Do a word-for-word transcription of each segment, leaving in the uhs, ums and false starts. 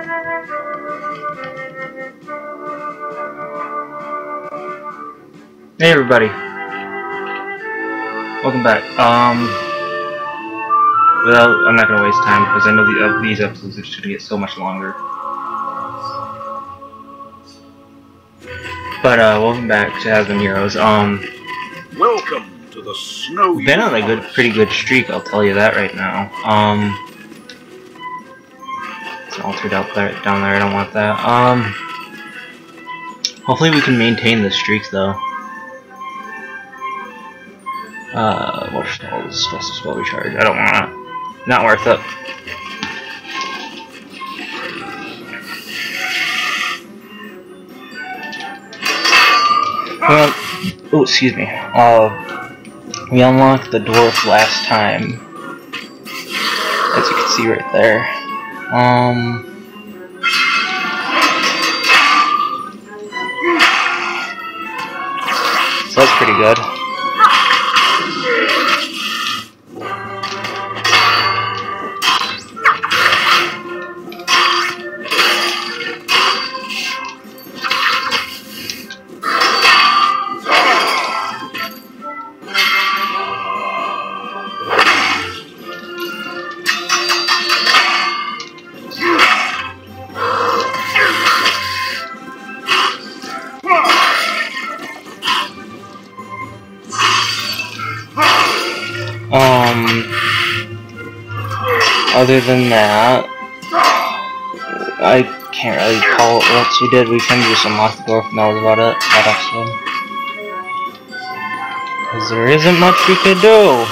Hey everybody, welcome back. Um, without, I'm not gonna waste time because I know the, uh, these episodes are just gonna get so much longer. But uh, welcome back to Has Been Heroes. Um, welcome to the snow. Been on a good, pretty good streak. I'll tell you that right now. Um, it's altered out there, down there. I don't want that. Um, hopefully we can maintain the streak though. Uh, waterfalls, faster spell recharge. I don't want it. Not worth it. Well, oh, excuse me. Uh, we unlocked the dwarf last time, as you can see right there. Um, so that's pretty good. Um, other than that, I can't really call it what else we did. We kind of just unlocked the dwarf and that was about it, that episode. Because there isn't much we could do.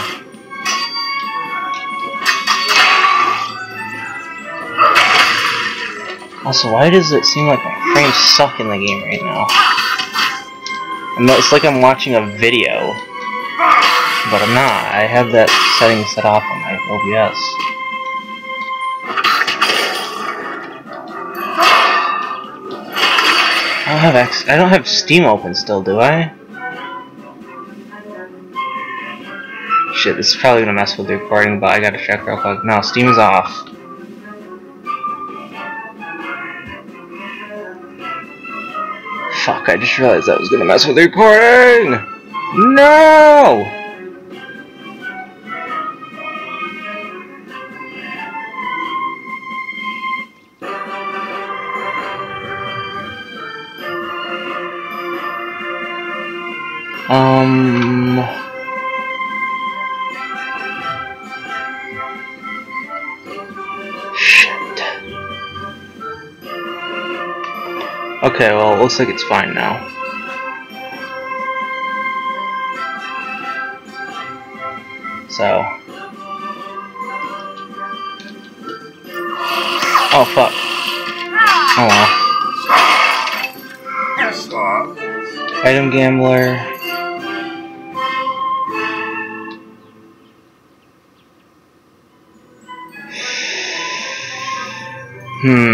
Also, why does it seem like my frames suck in the game right now? And it's like I'm watching a video. But I'm not. I have that setting set off on my O B S. I don't have X. I don't have Steam open still, do I? Shit, this is probably gonna mess with the recording, but I gotta check real quick. No, Steam is off. Fuck! I just realized that was gonna mess with the recording. No! Um. Shit. Okay, well, it looks like it's fine now. So. Oh, fuck. Oh well. Item Gambler. Hmm.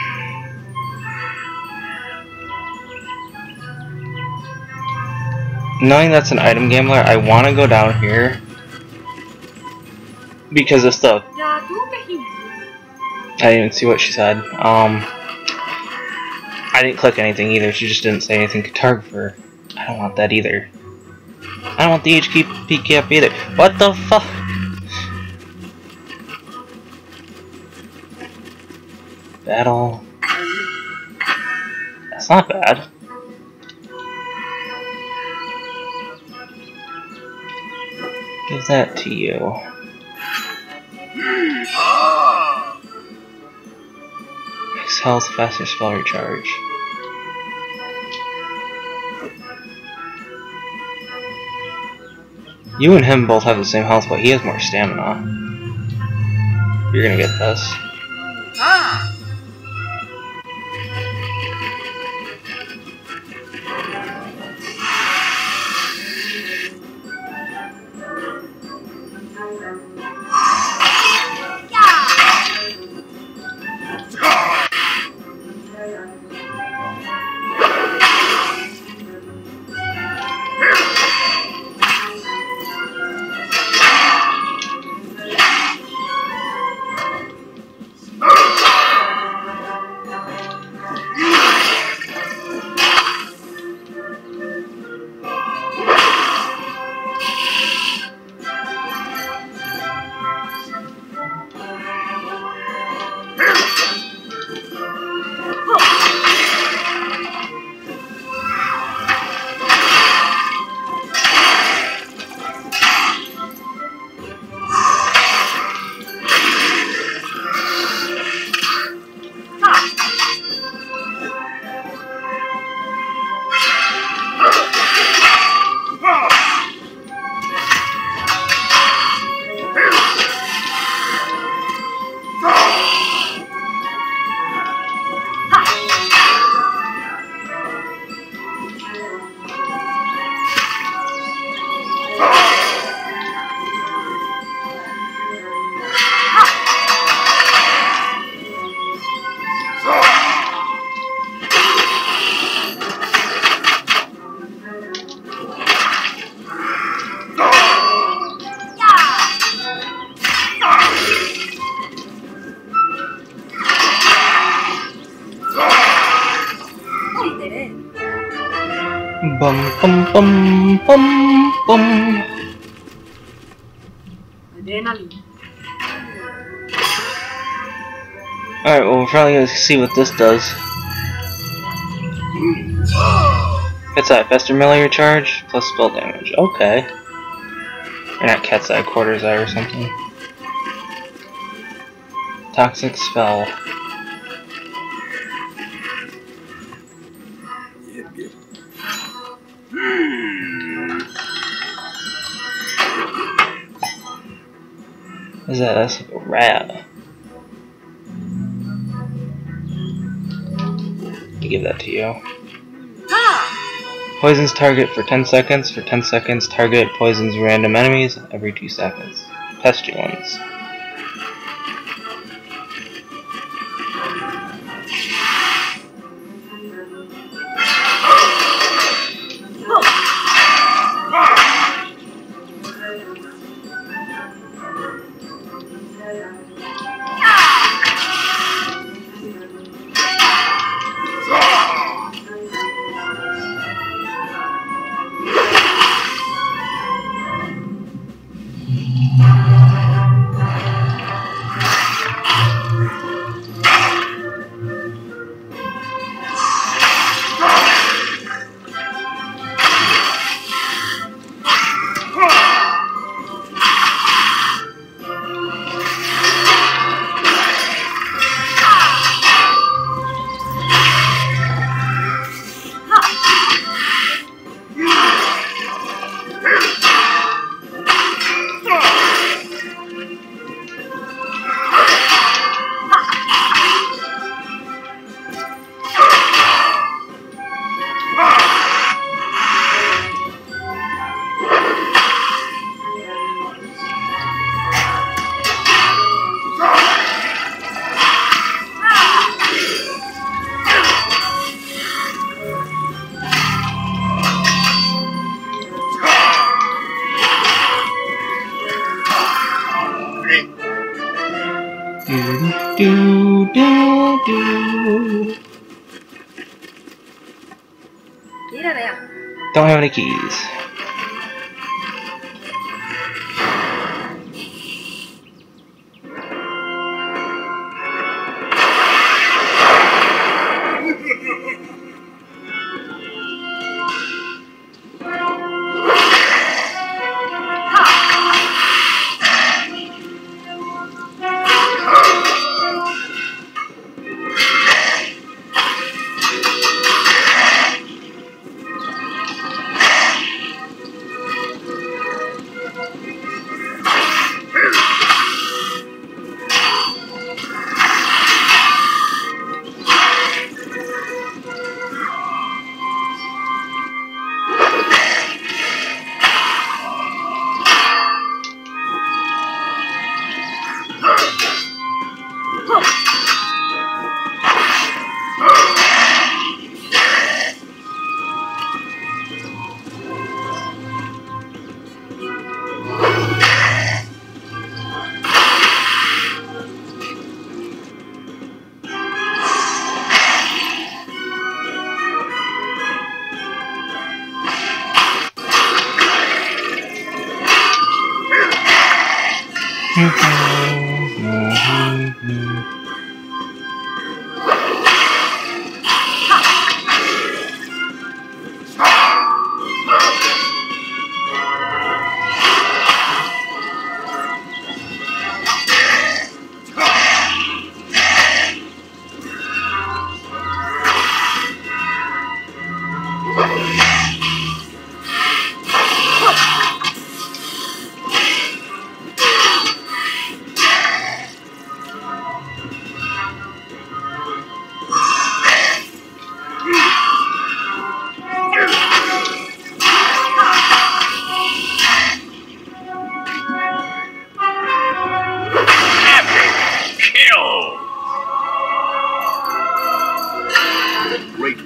Knowing that's an item gambler, I want to go down here because of stuff. I didn't even see what she said. Um, I didn't click anything either. She just didn't say anything cartographer. I don't want that either. I don't want the H P cap either. What the fuck? Battle. That's not bad. Give that to you. Max health, faster spell recharge. You and him both have the same health, but he has more stamina. You're gonna get this. Ah. Bum bum bum bum bum. Adrenaline. Alright, well we're probably gonna see what this does. Cat's Eye, faster melee charge, plus spell damage. Okay. Or not Cat's Eye, Quarter's Eye or something. Toxic spell. What is that? That's like a rat. I'll give that to you. Poisons target for ten seconds. For ten seconds, target poisons random enemies every two seconds. Pestilence. Do do do. Don't have any keys.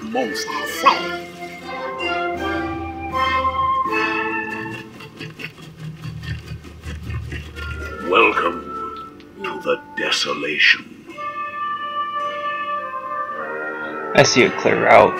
monster from? Welcome to the desolation. I see a clear route.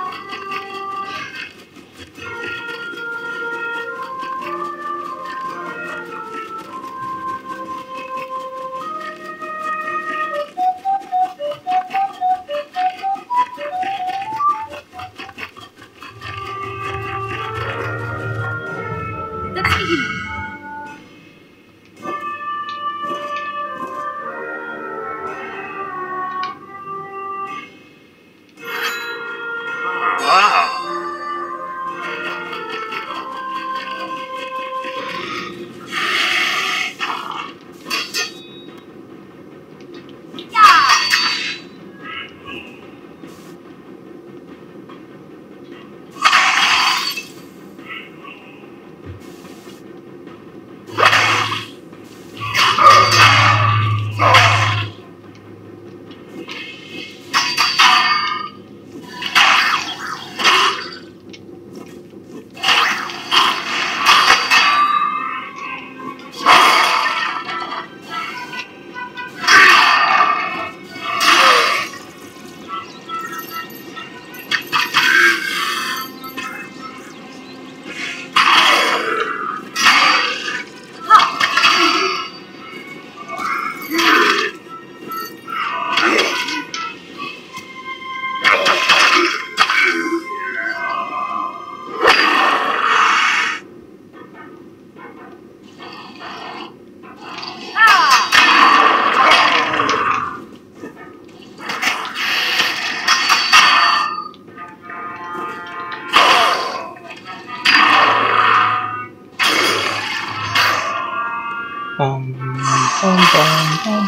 Bum, bum, bum, bum,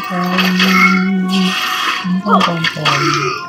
bum, bum, bum, bum.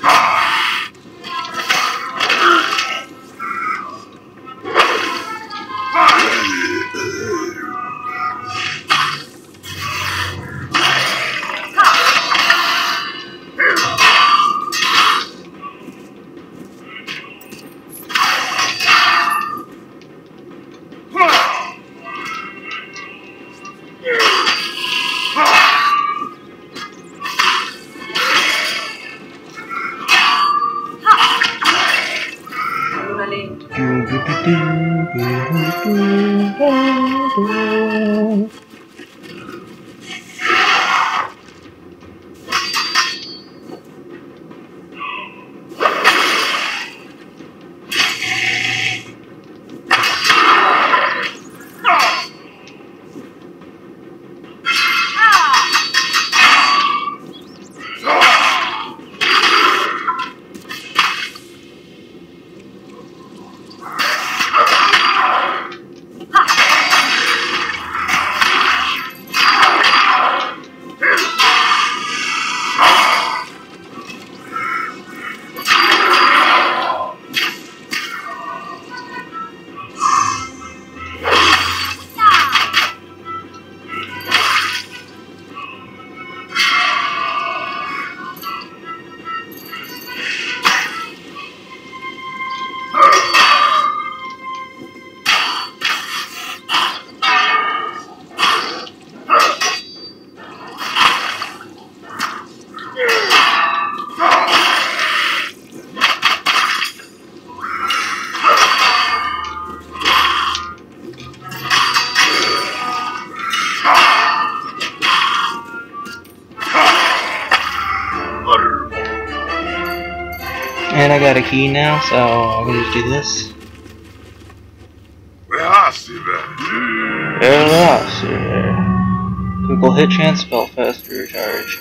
And I got a key now, so I'm gonna just do this. Velocity. Critical hit chance, spell faster recharge.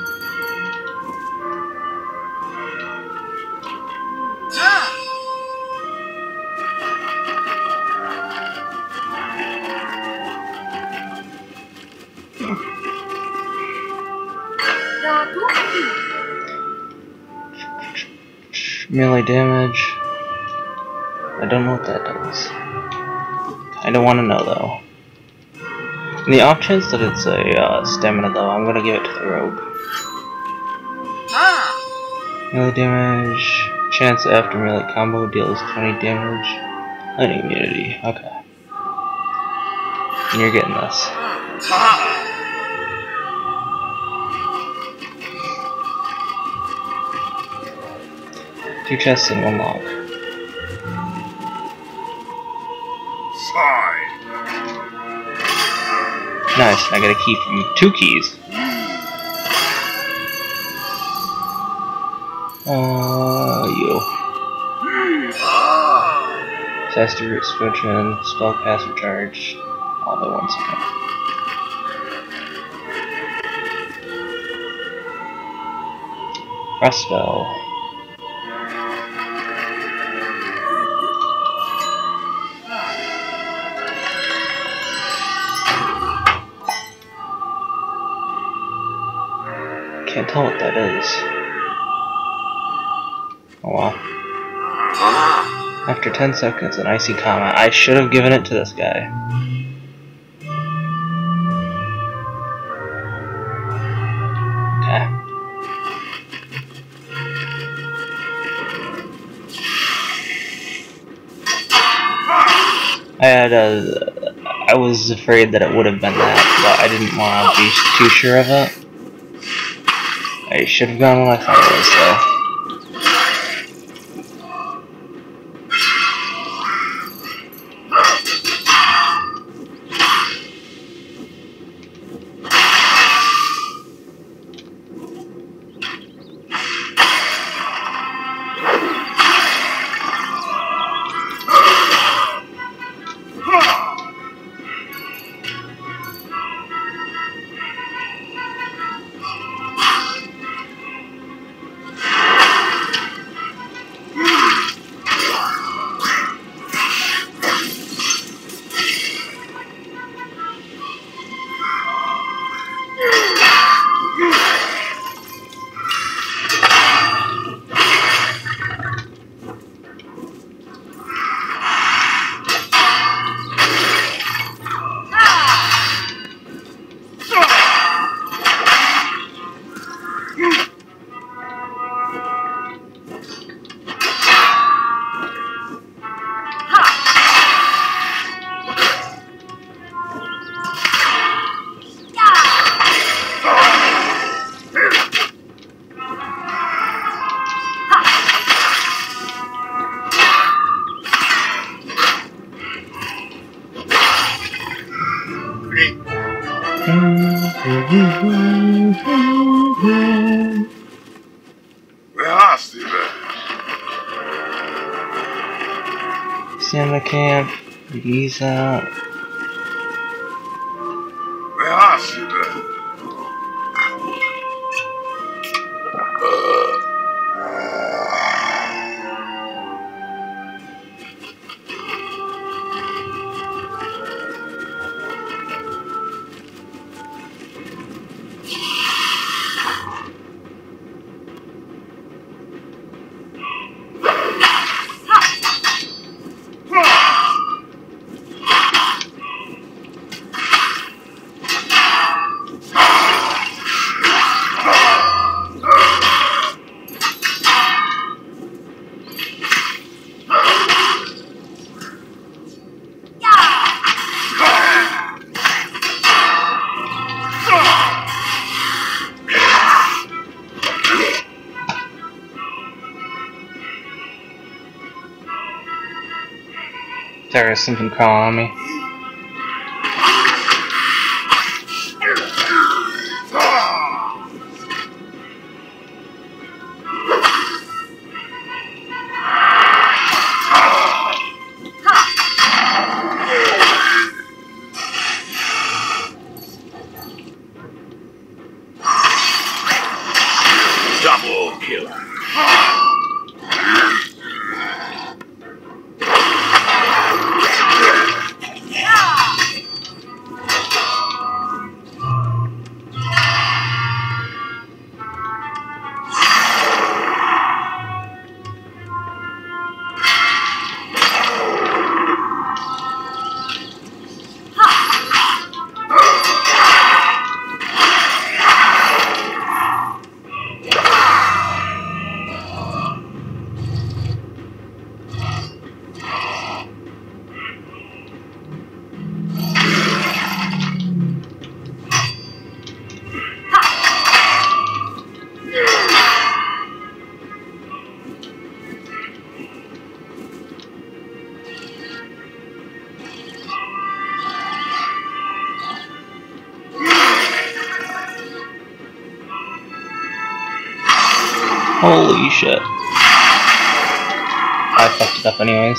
Melee damage. I don't know what that does. I don't want to know though. In the off chance that it's a uh, stamina though, I'm gonna give it to the rogue. Melee damage, Chance after melee combo deals twenty damage. Lightning immunity. Okay. And you're getting this. Two chests and one log. Nice, I got a key from two keys. Uh, you. Disaster root switching, spellcaster charge, all the one second. Frost spell. Can't tell what that is. Oh wow. After ten seconds, an icy comet. I should have given it to this guy. Okay. I had a... I was afraid that it would have been that, but I didn't want to be too sure of it. I should have gone when I thought it was, though. Where hast du denn? Santa camp, ease out. Where hast du denn? There's something crawling on me. Double kill. Holy shit. I fucked it up anyways.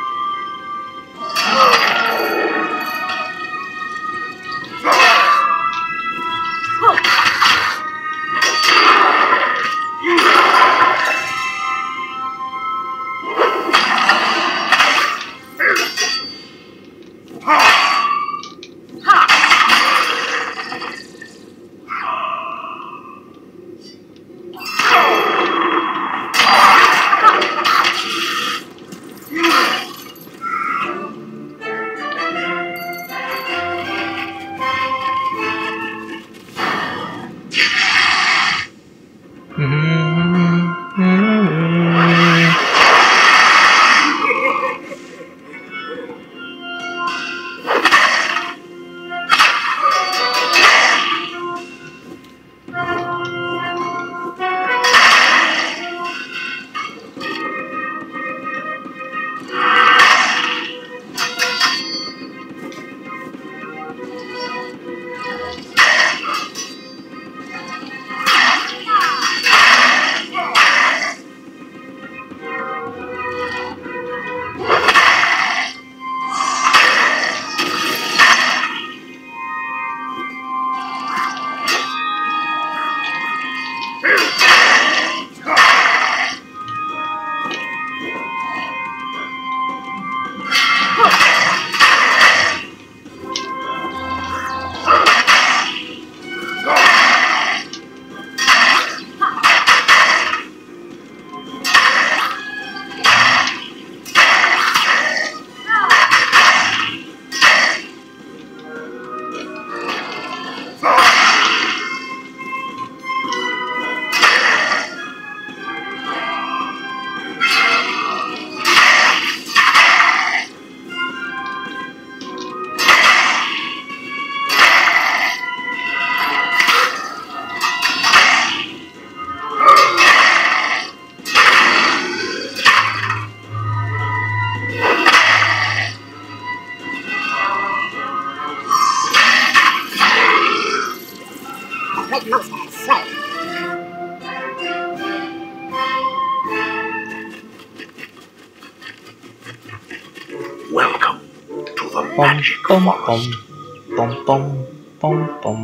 Welcome to the Bum, magic bum, forest. bum, bum, bum, bum.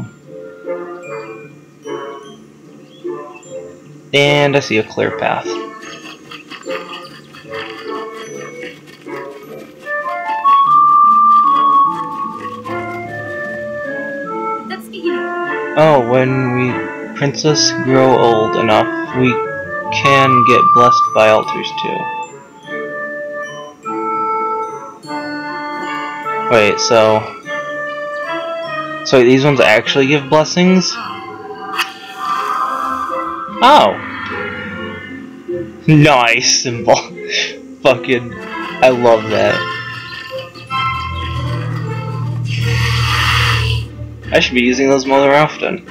And I see a clear path. Oh, when we princess grow old enough, we can get blessed by altars too. Wait, so... So these ones actually give blessings? Oh! Nice symbol. Fucking... I love that. I should be using those more often.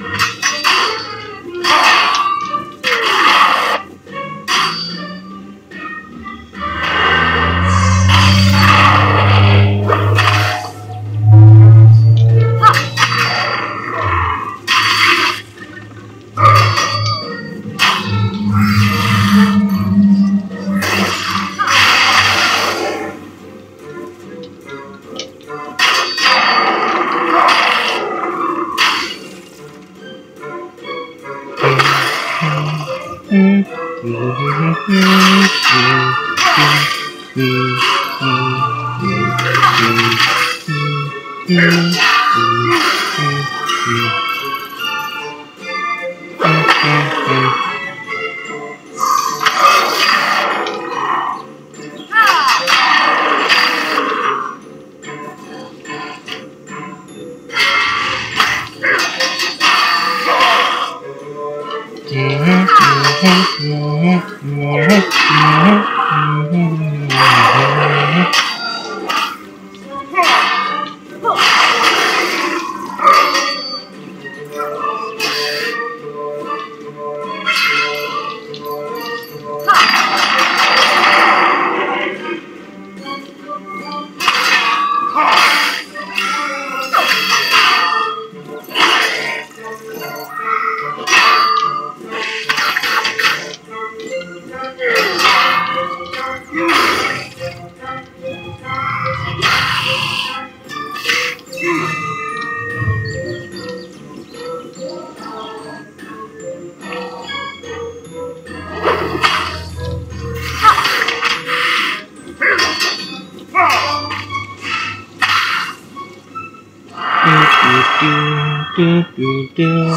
do, do, do.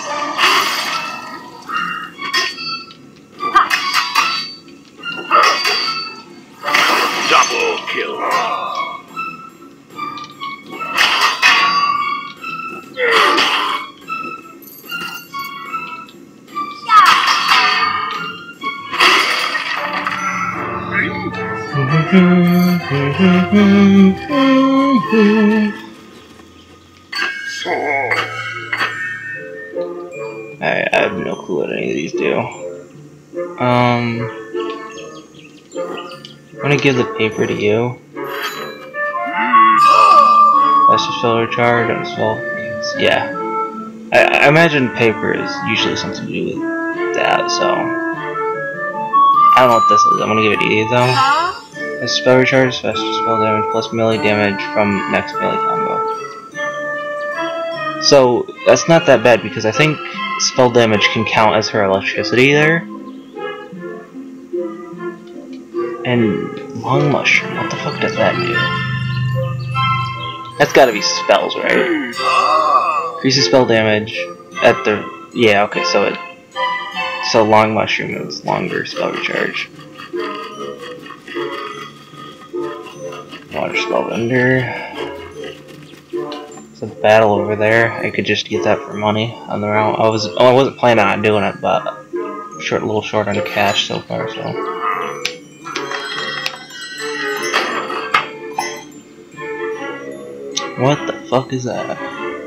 Double kill. I, I have no clue what any of these do. Um, I'm gonna give the paper to you. Let's just fill recharge and spell. Yeah, I, I imagine paper is usually something to do with that. So I don't know what this is. I'm gonna give it to you though. A spell recharge, fast spell damage plus melee damage from next melee combo. So that's not that bad because I think spell damage can count as her electricity there. And long mushroom, what the fuck does that do? That's gotta be spells, right? Increases spell damage at the yeah, okay, so it so long mushroom is longer spell recharge. Water spell vendor. There's a battle over there. I could just get that for money on the round. I was oh, I wasn't planning on doing it, but short, a little short on the cash so far. So what the fuck is that?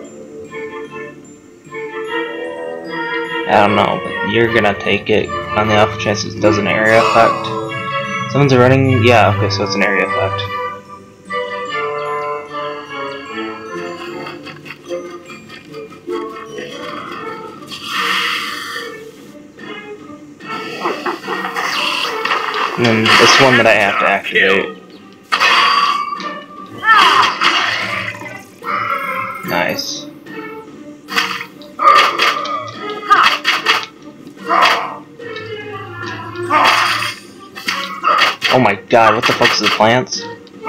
I don't know, but you're gonna take it on the off chance it does an area effect. Someone's running. Yeah, okay, so it's an area effect. And then this one that I have to activate. Nice. Oh my god, what the fuck is the plants?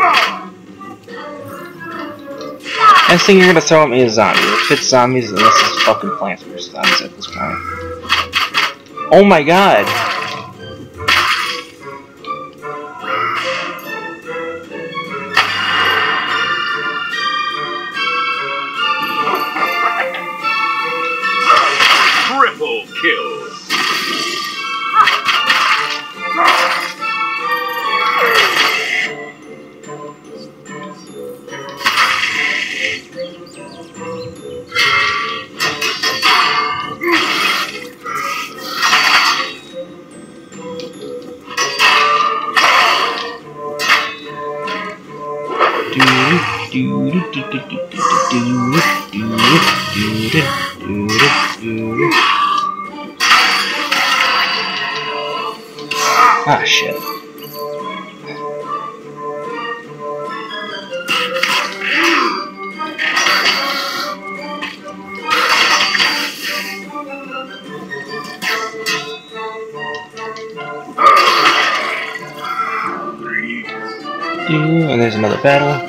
Next thing you're gonna throw at me is zombies. If it's zombies, then this is fucking plants versus zombies at this point. Oh my god! Triple kill. Ah, shit. And there's another battle.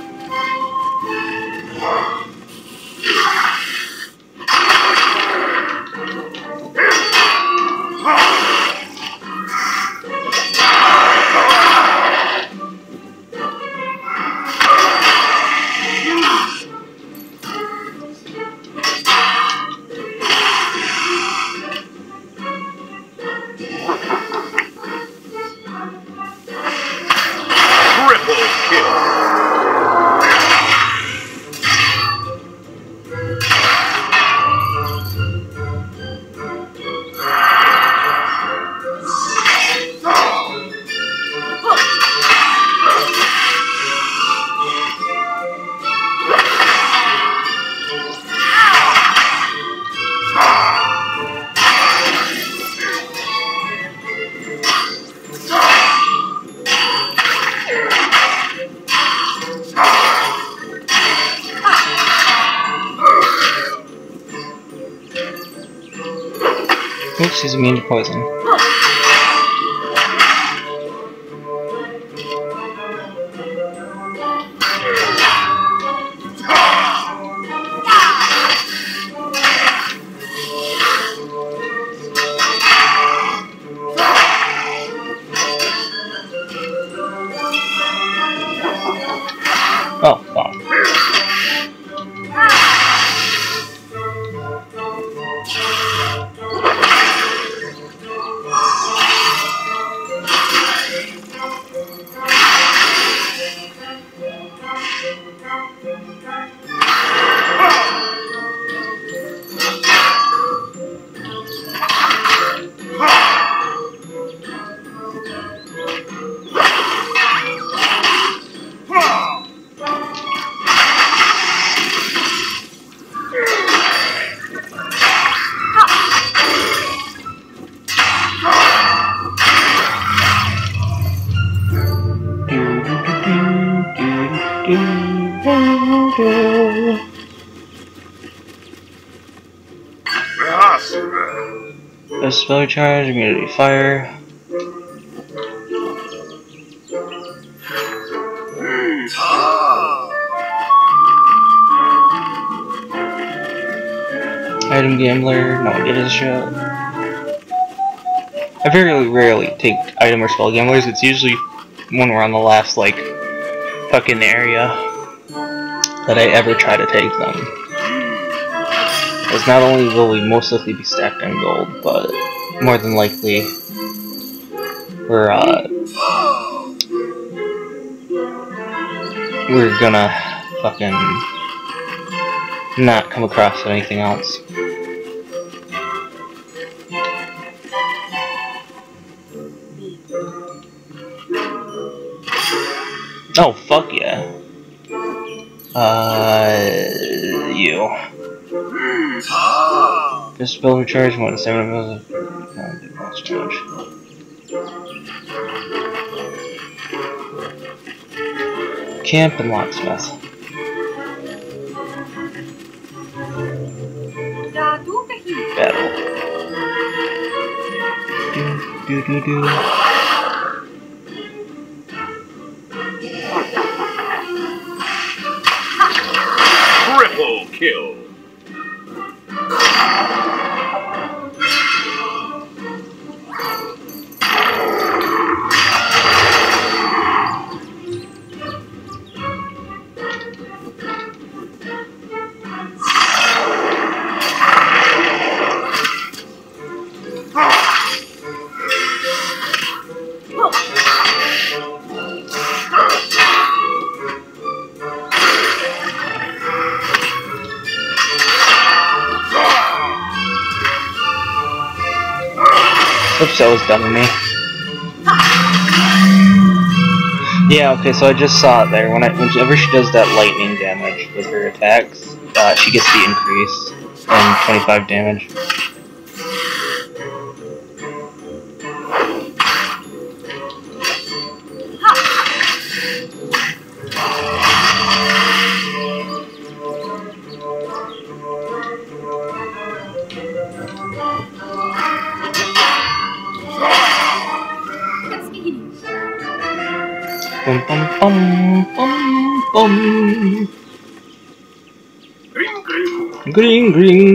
Oops, she's immune to poison. Best spell charge, immunity fire. Item gambler, no one get his shot. I very rarely take item or spell gamblers. It's usually when we're on the last like fucking area that I ever try to take them. Because not only will we most likely be stacked on gold, but more than likely we're uh we're gonna fucking not come across anything else. Oh, fuck yeah. Uh, you. This spell recharge, one seven of those charge. Camp and locksmith. Battle. Do do do do. Triple kill. Oops, that was dumb of me. Yeah, okay, so I just saw it there. When I, whenever she does that lightning damage with her attacks, uh, she gets the increase in twenty-five damage. Bum bum bum bum bum. Green, green. Green green.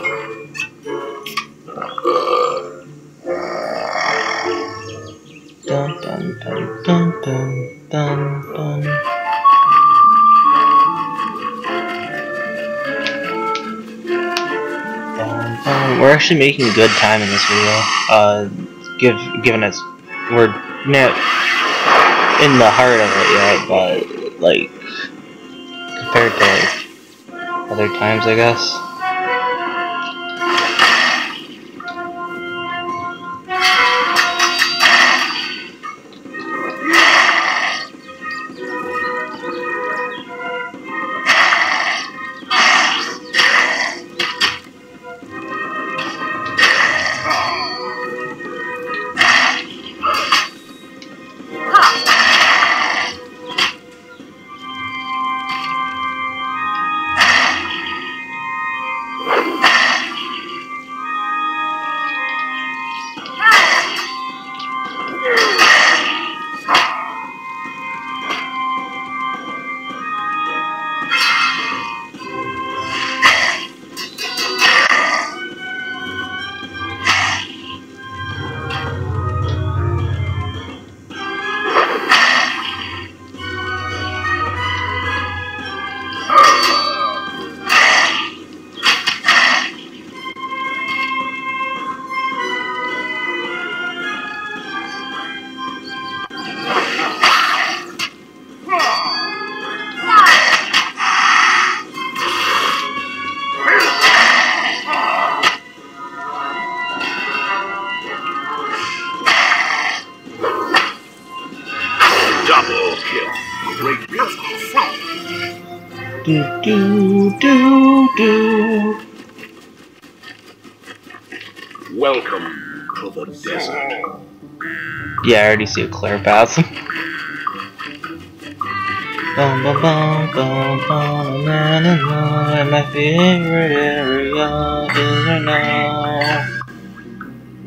Dun dun dun dun dun dun dun. Dun, dun. We're actually making good time in this video. Uh, give given it's we're net. in the heart of it yet, but like compared to like other times, I guess. Do do do do. Welcome to the desert. Yeah, I already see a clear path. Bum bum bum bum bum na na na. My favorite area is right now.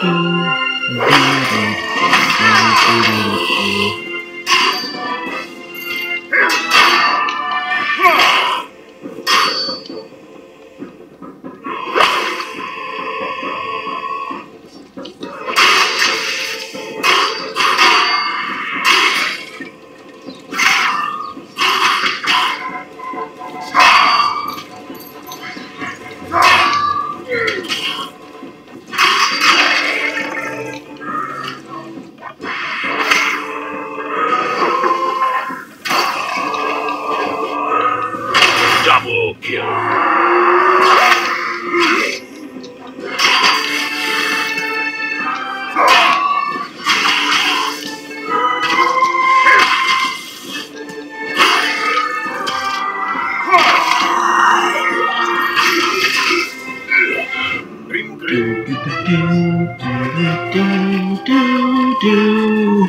Double kill. Do do do do do do do.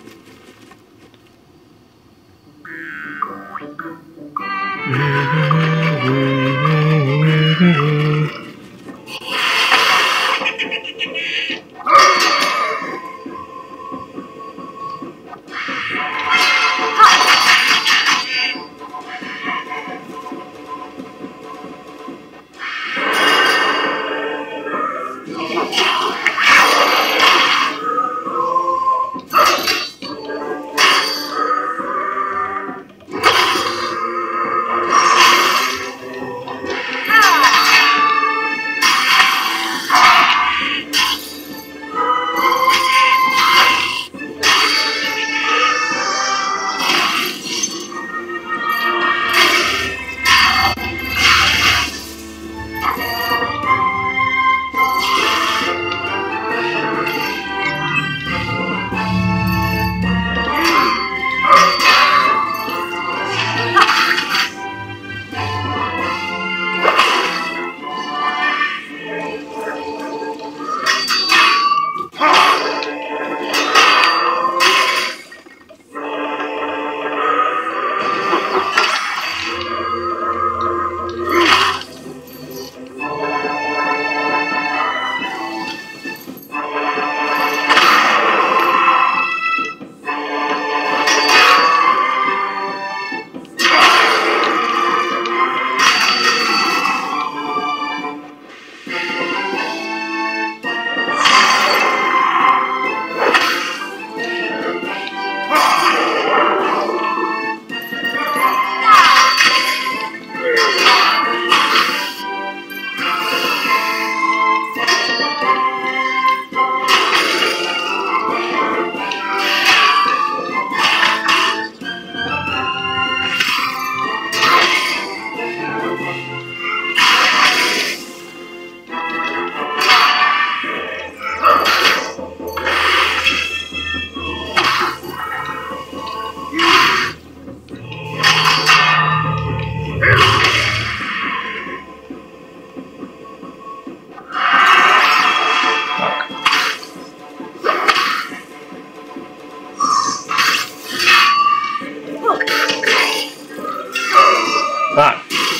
Fuck.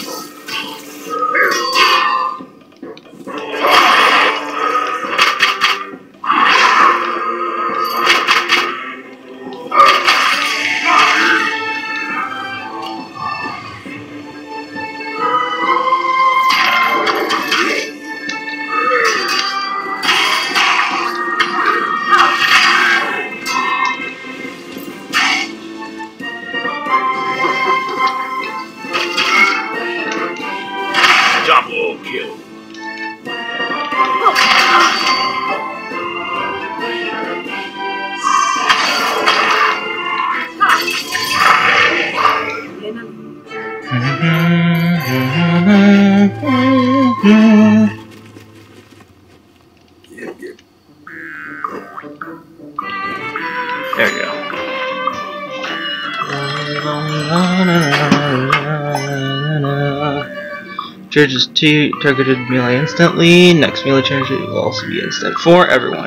Double kill. There we go. Charges two targeted melee instantly. Next melee charge will also be instant for everyone.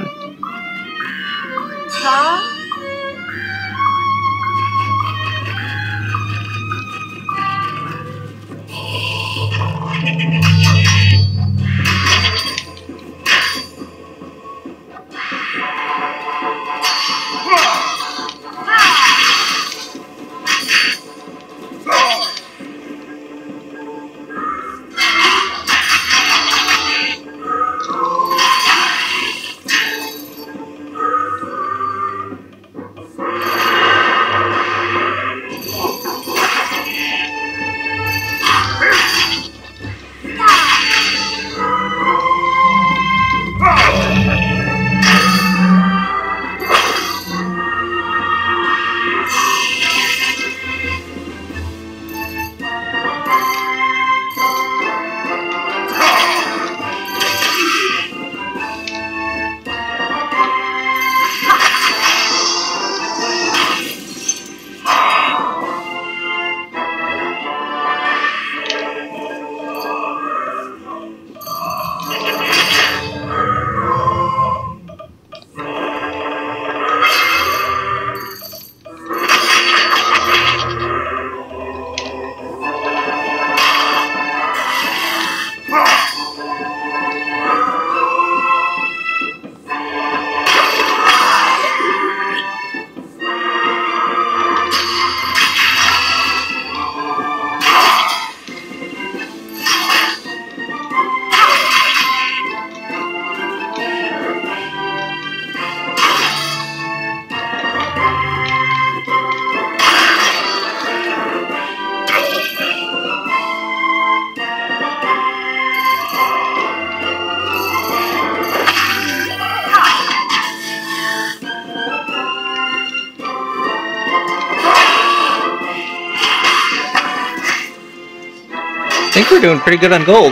think we're doing pretty good on gold.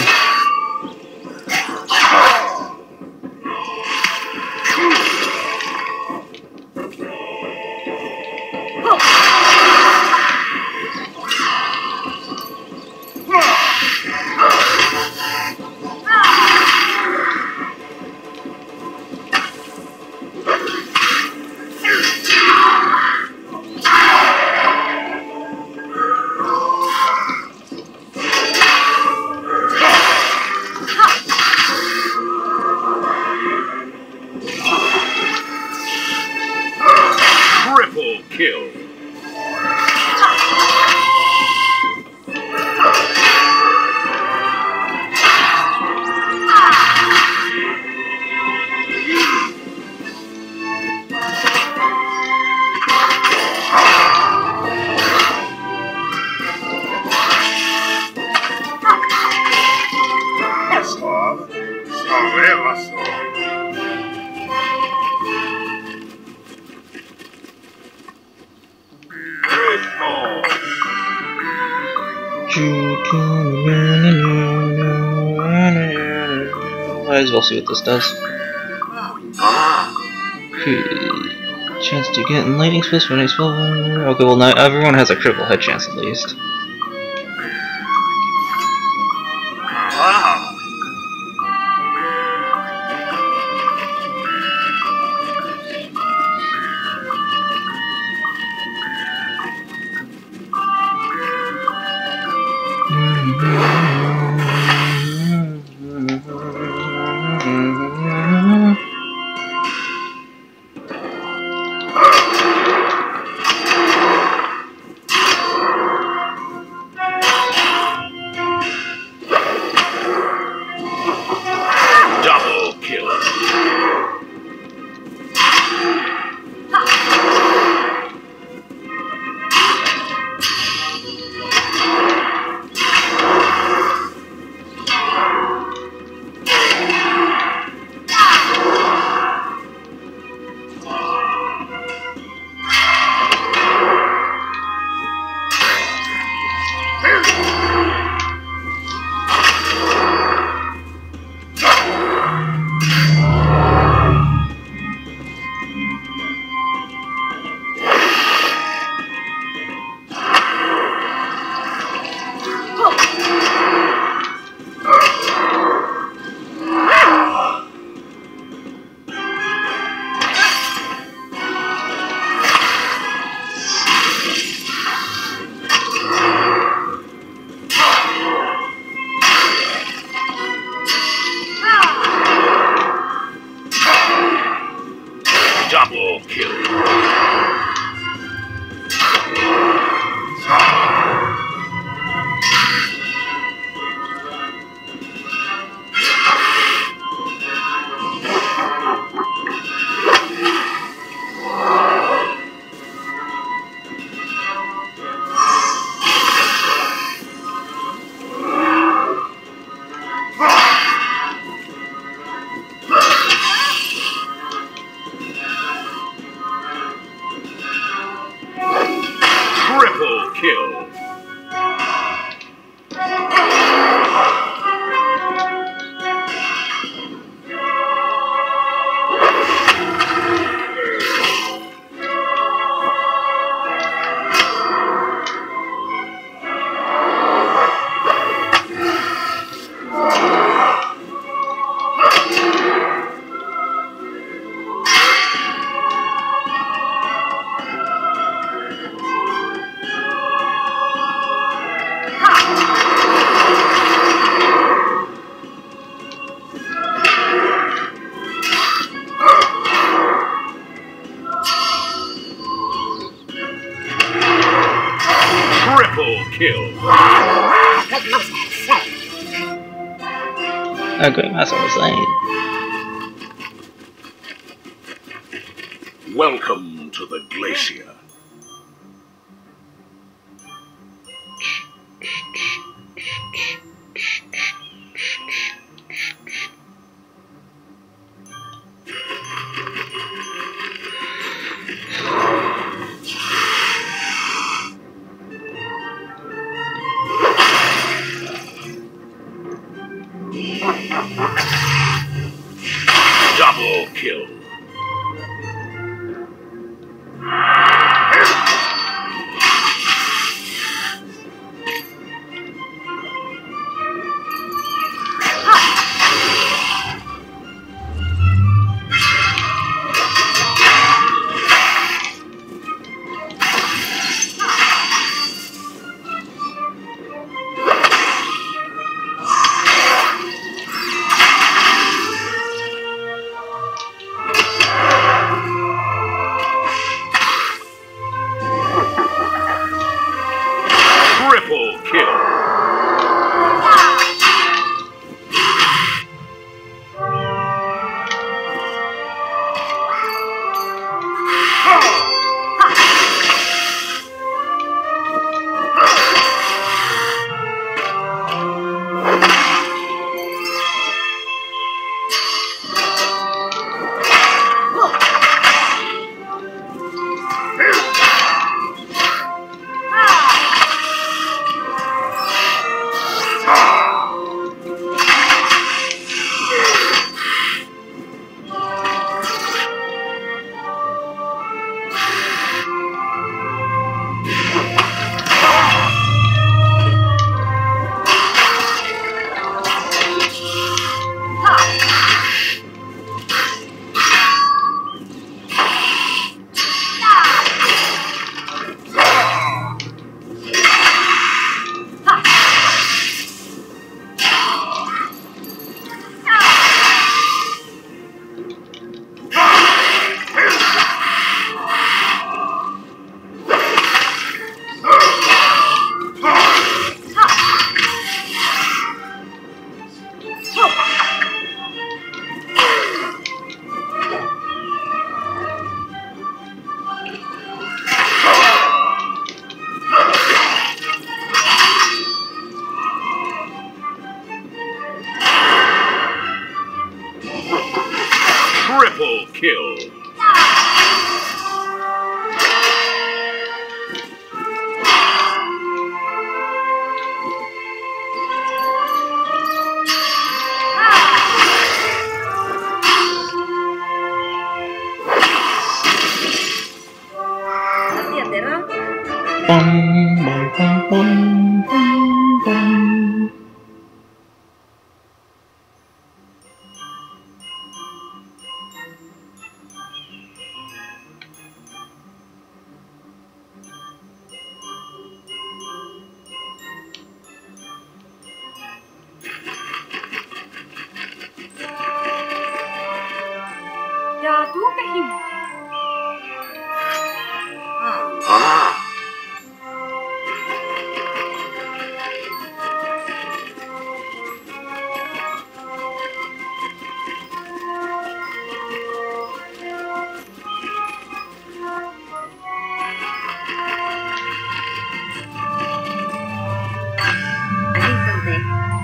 Triple kill. Might as well see what this does. Okay. Chance to get in lightning spells when I spell. Okay, well now everyone has a critical hit chance at least. Double kill. Triple kill. Triple kill. Okay, that's what I'm saying. Welcome to the glacier. Bum, bum, bum, bum, bum, bum. जादू कहीं Ah! I need something.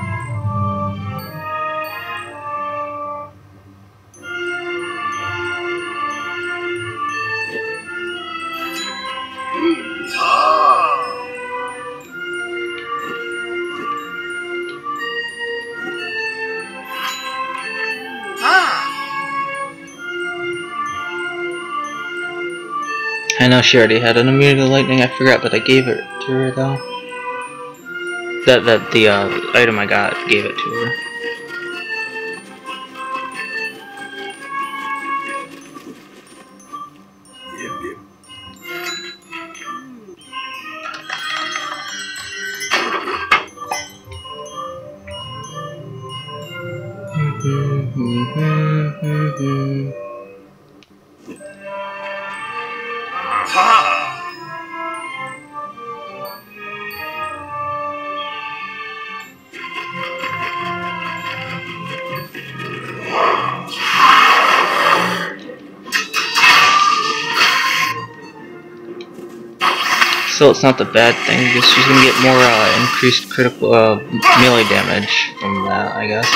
I know she already had an immunity to lightning. I forgot that I gave it to her though. That that the uh, item I got gave it to her. Yip, yip. Ha! So it's not the bad thing. I guess she's gonna get more uh, increased critical uh, melee damage from that, I guess.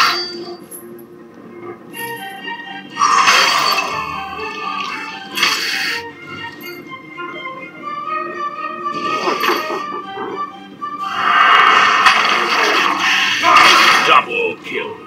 Double kill.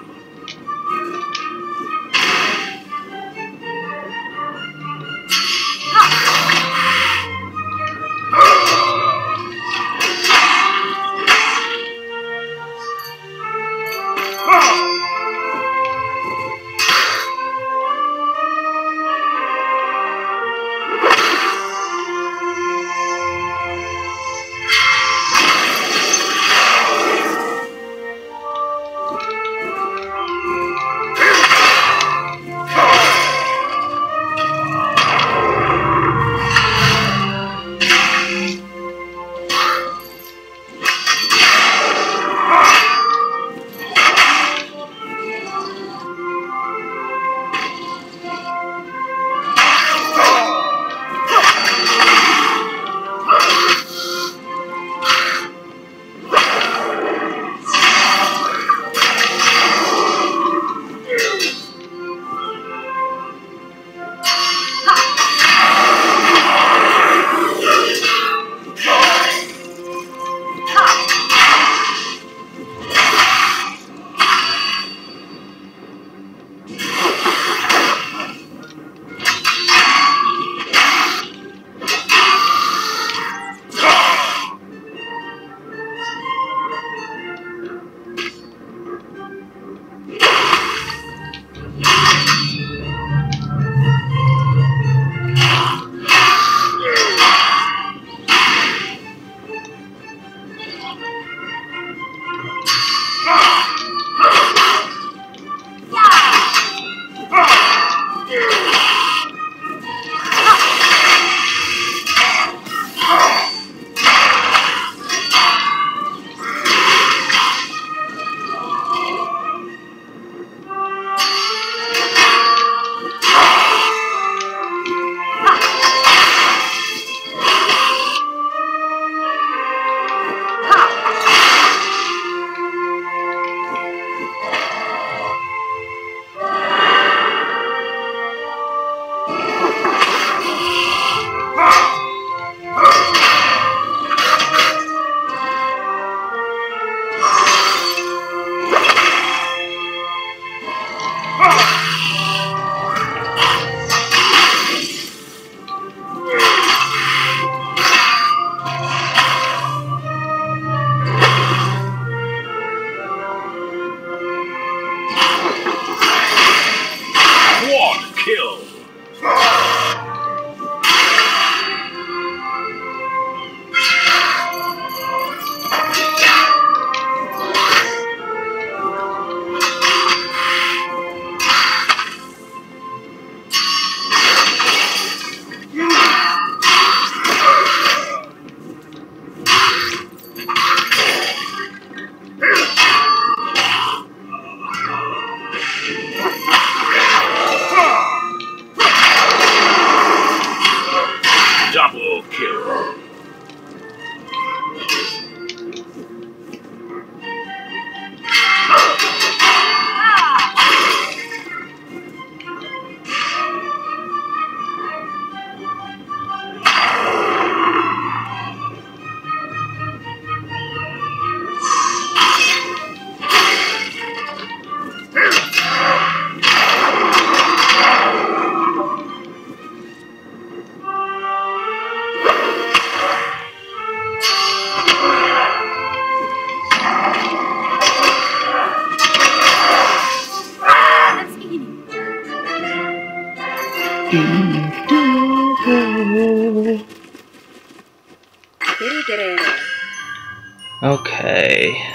Okay.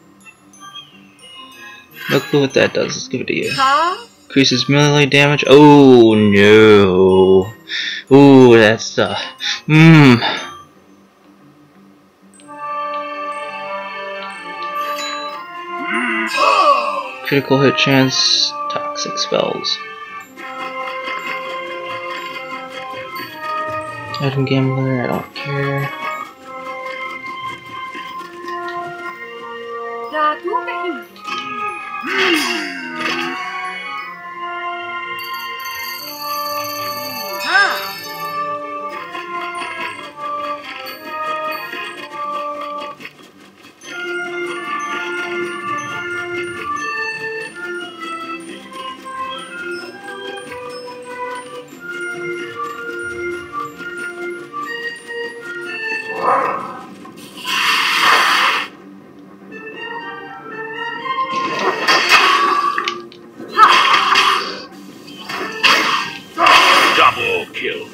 No clue what that does. Let's give it to you. Huh? Increases melee damage. Oh no. Ooh, that's uh. Mmm. Critical hit chance. Toxic spells. Item gambler. I don't care. Double kill.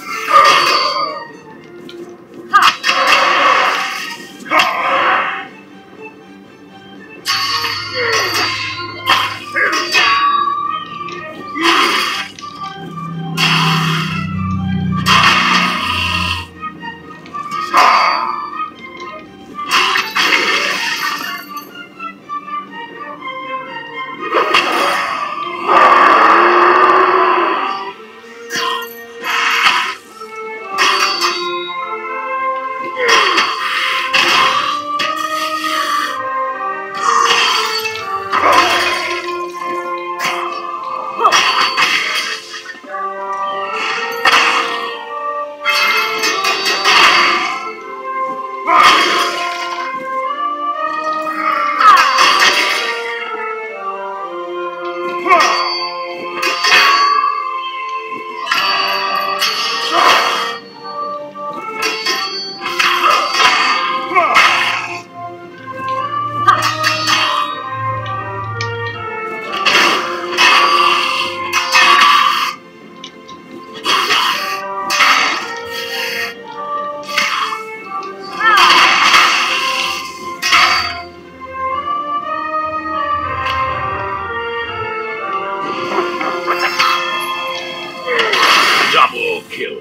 Double kill.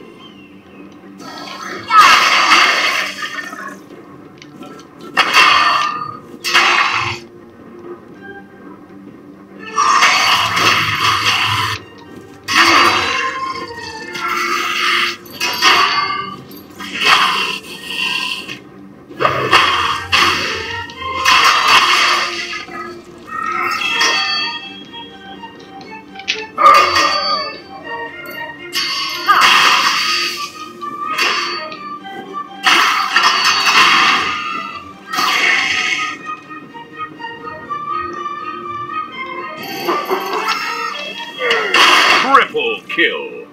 Triple kill.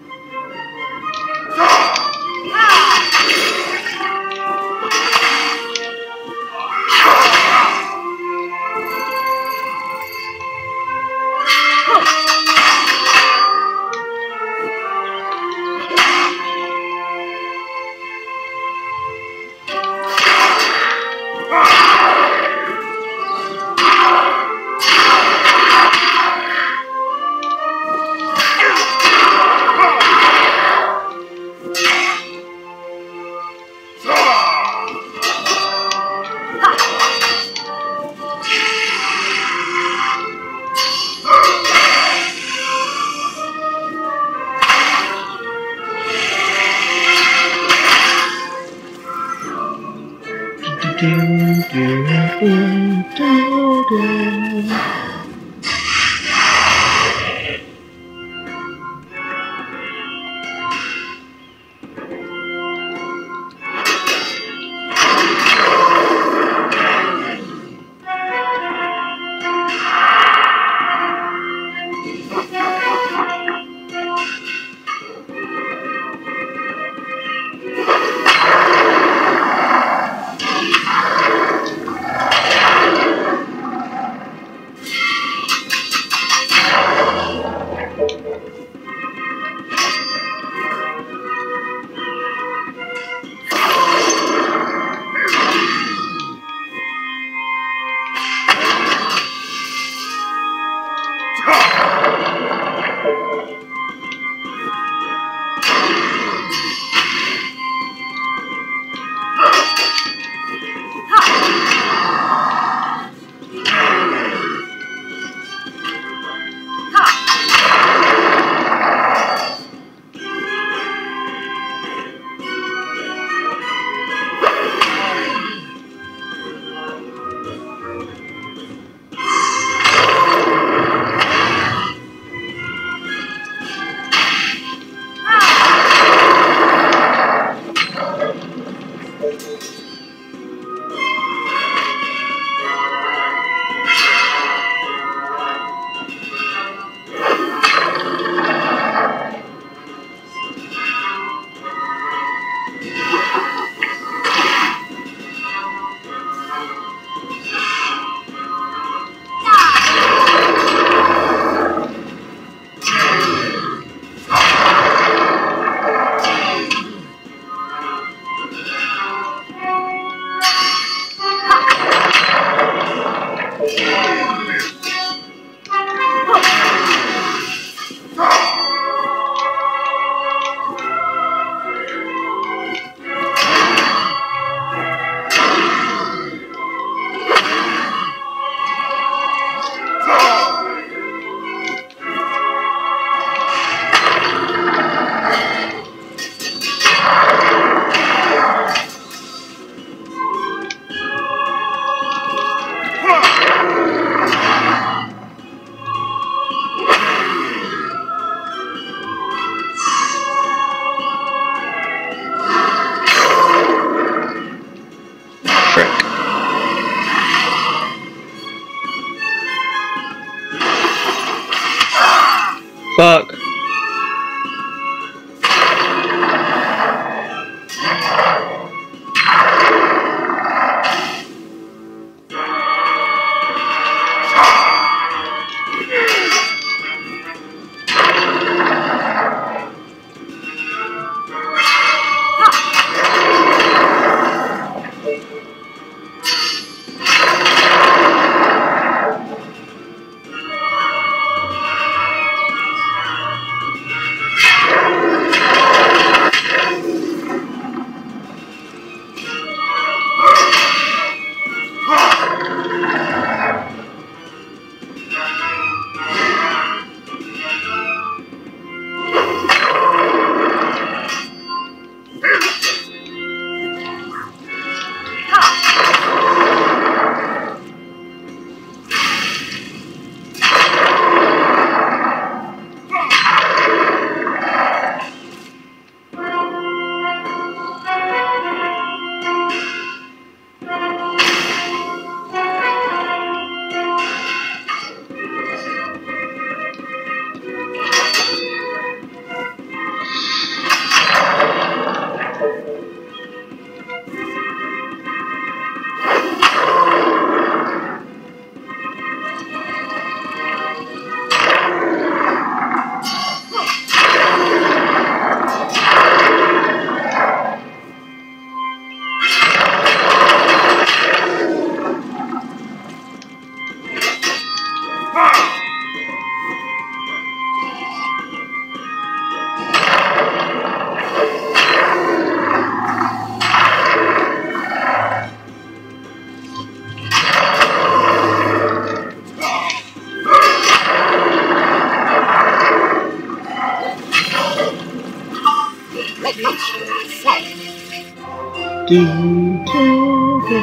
Do, do, do.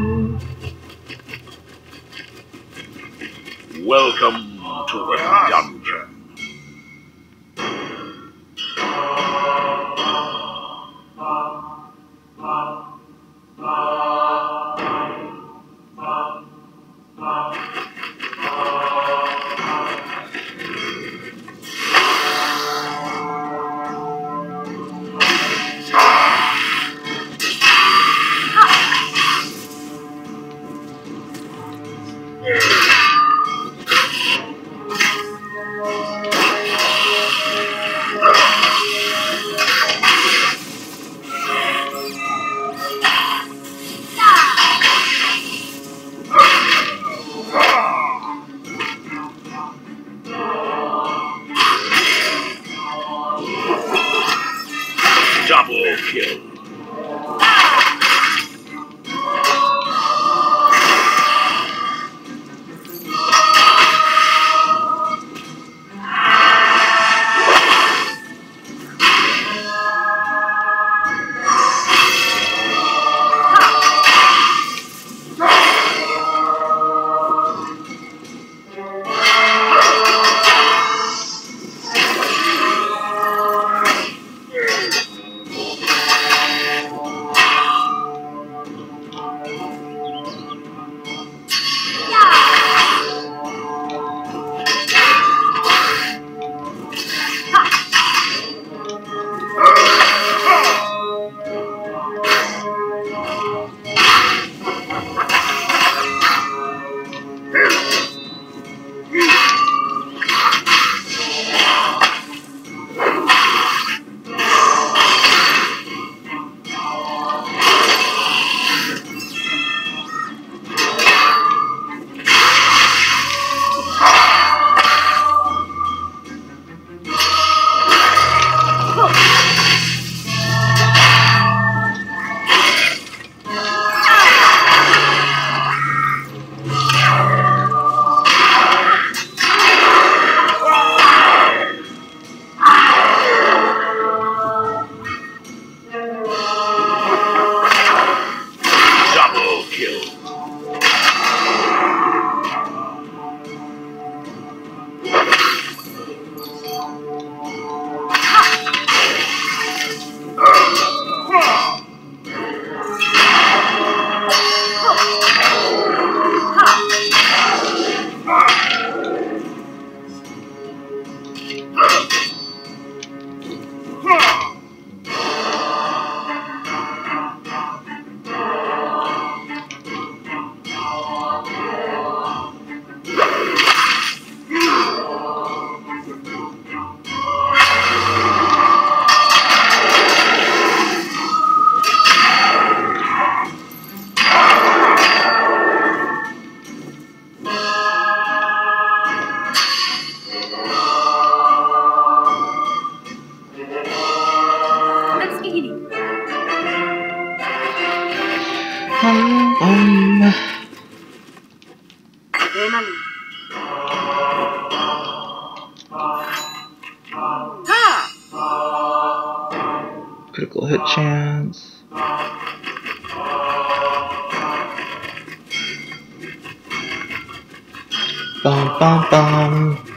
Welcome to the dungeon. Double kill. Um, Adrenaline. Ha! critical hit chance. Bum bum bum.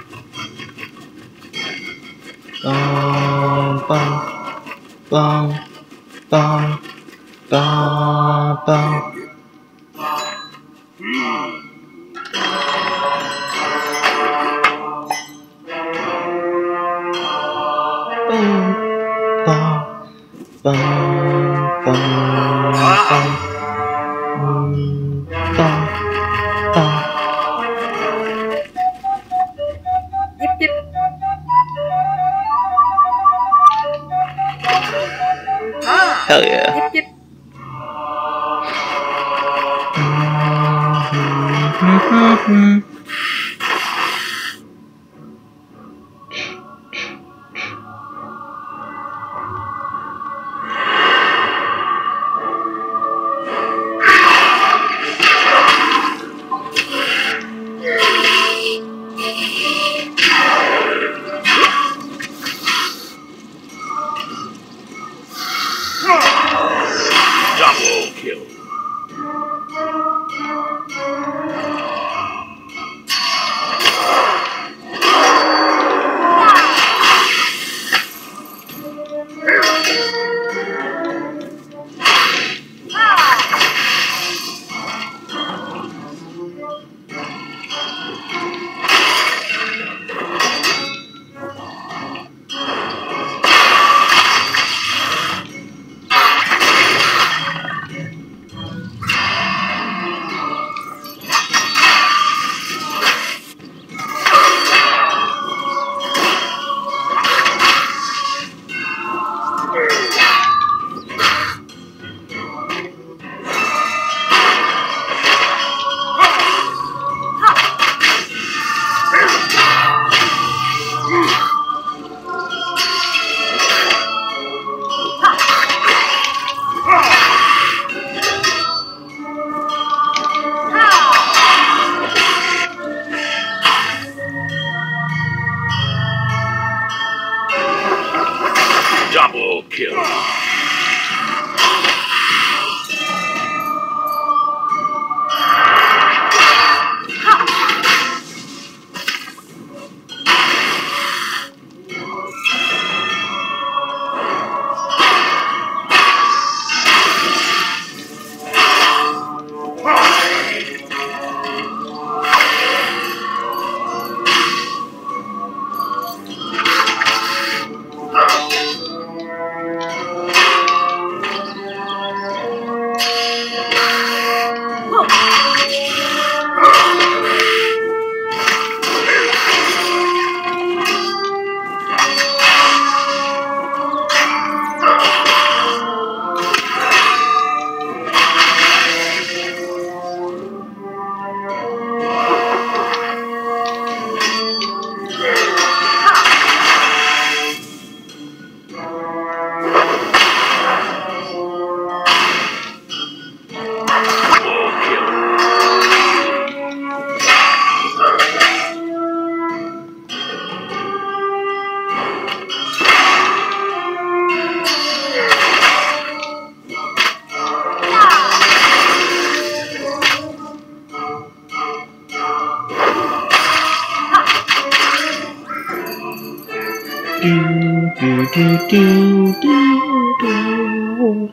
Bum bum bum bum bum bum. Bum, bum, bum, bum, bum. Yip yip. Ha! Hell yeah. Yip yip. Mm-hmm. Double kill. Do do do do do do.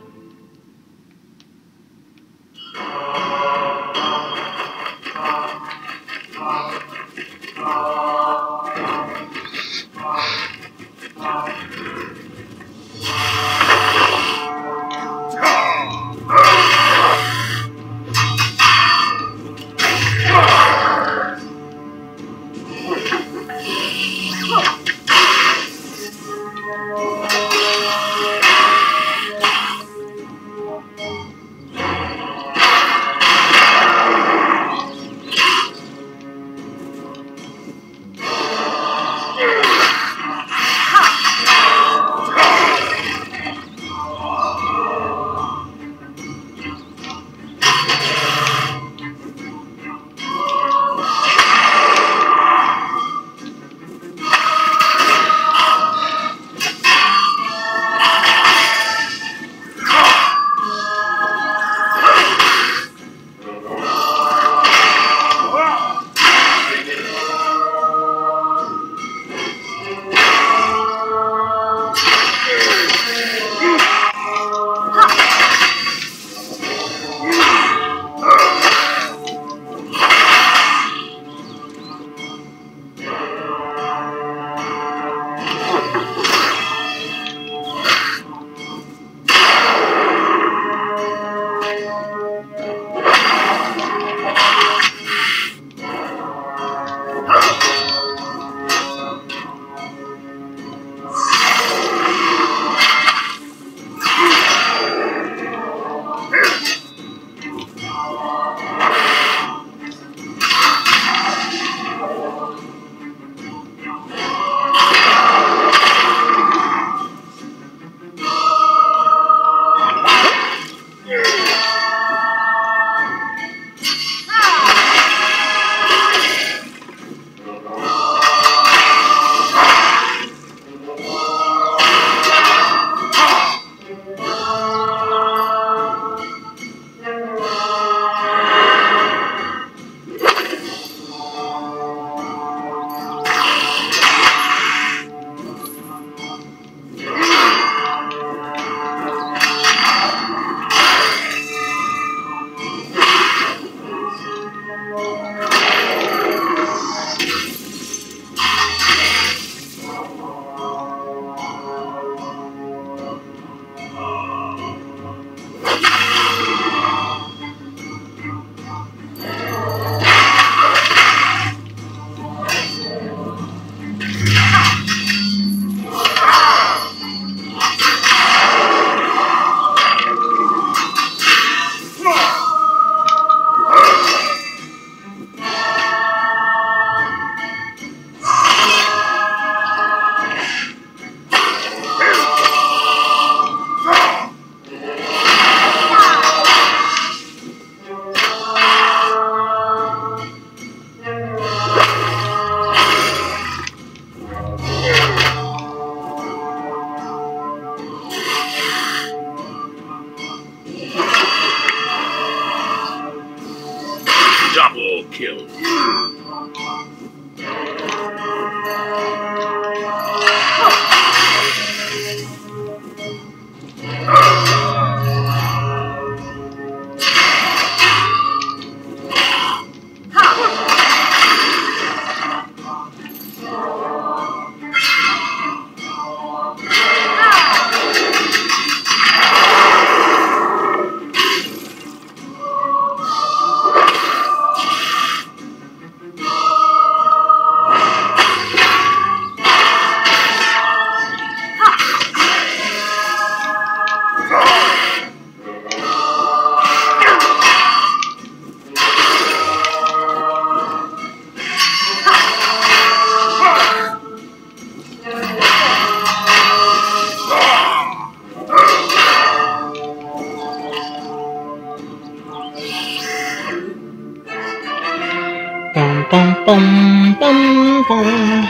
Boom, boom, boom.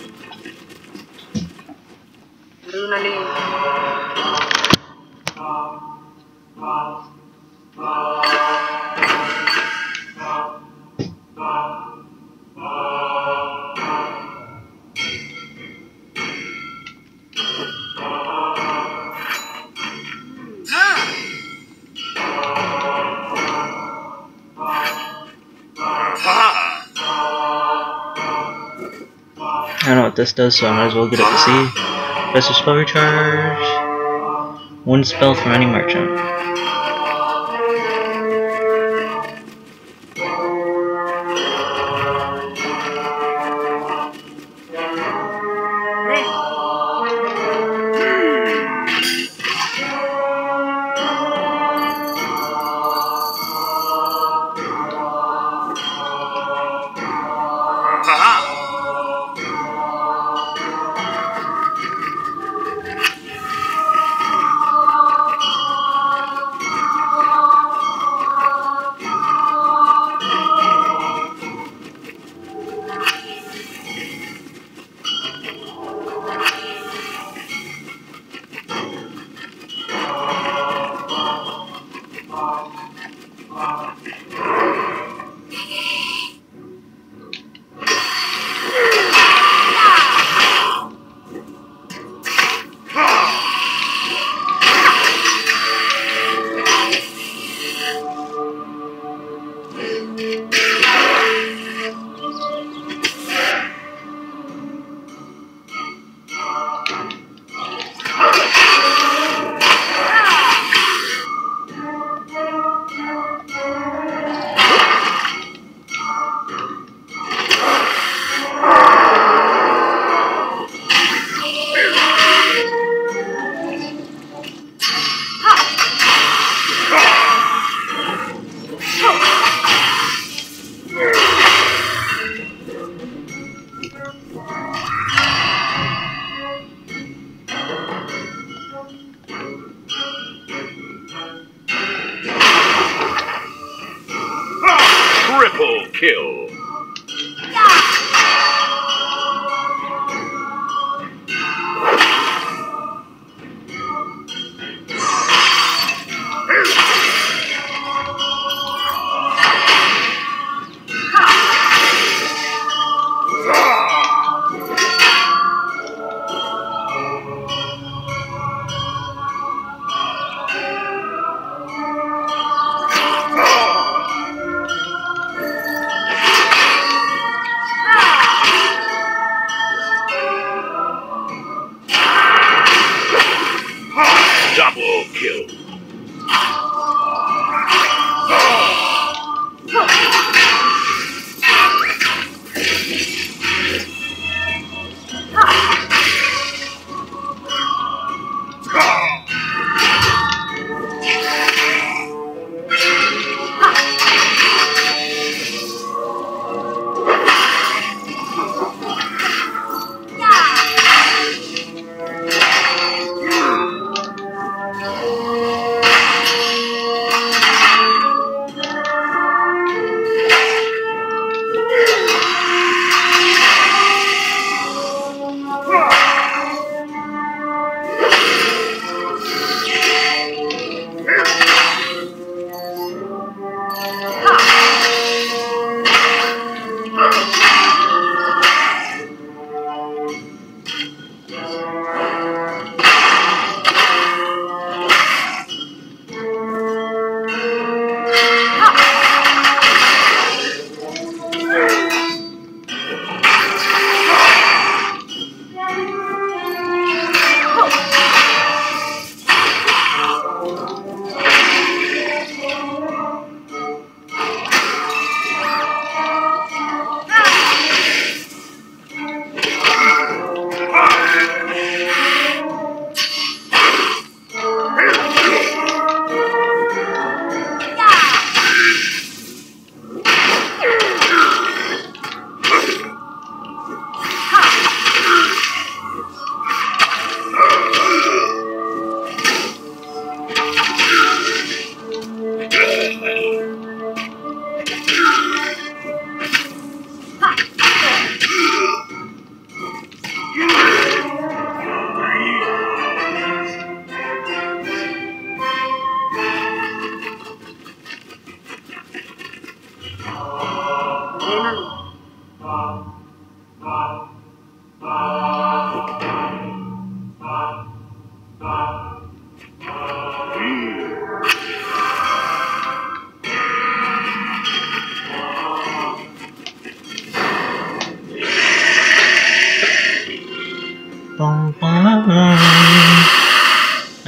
Adrenaline. I don't know what this does, so I might as well get it to see. Professor Spell Recharge. One spell from any merchant. Triple kill. Double kill.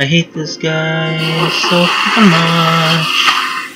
I hate this guy so fucking much.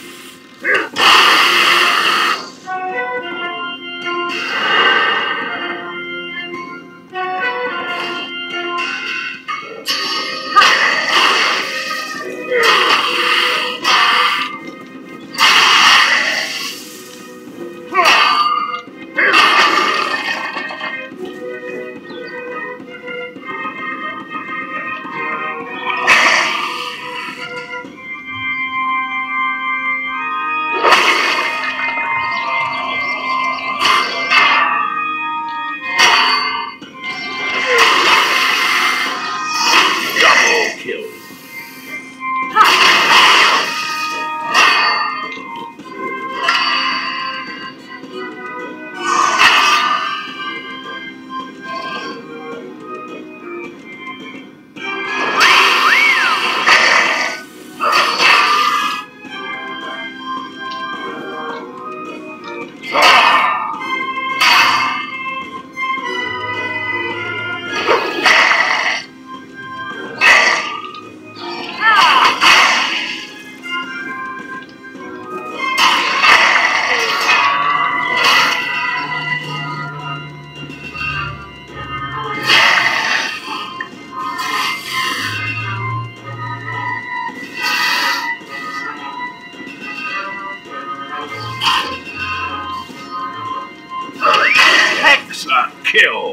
Kill.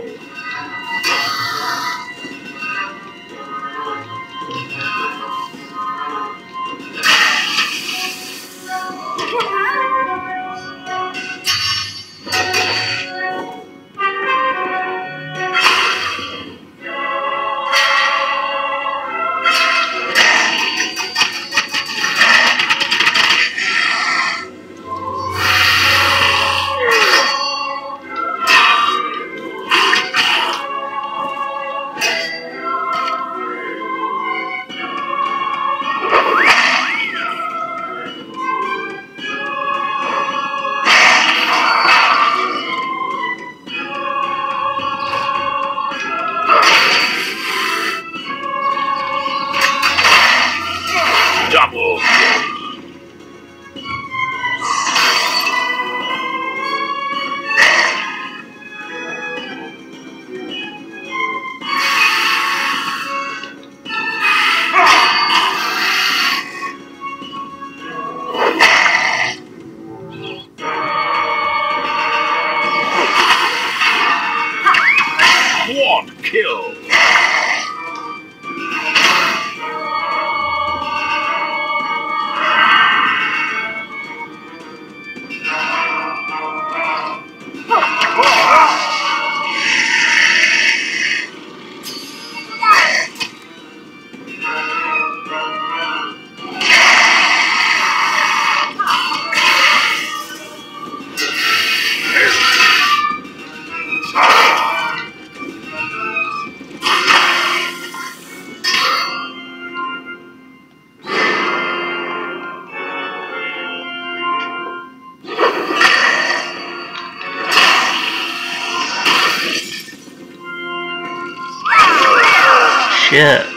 Double. One kill. Shit.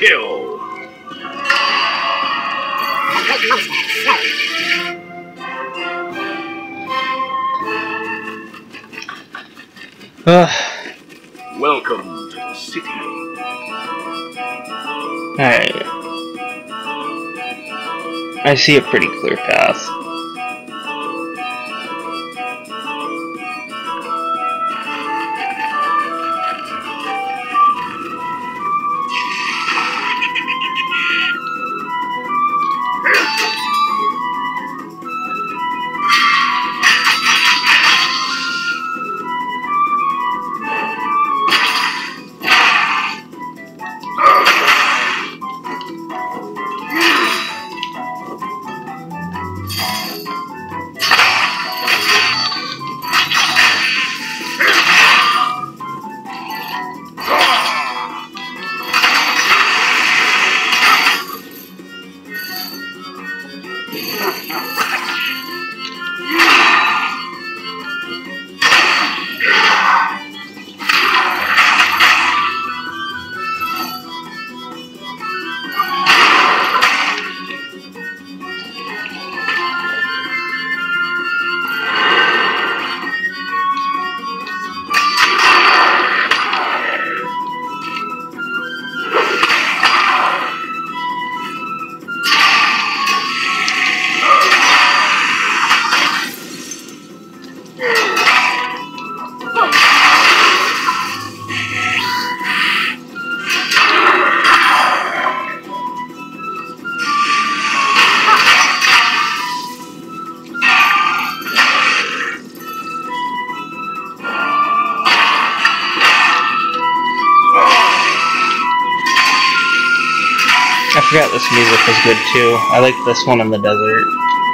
Kill. Welcome to the city. Alright. I see a pretty clear path. I forgot this music was good too. I like this one in the desert.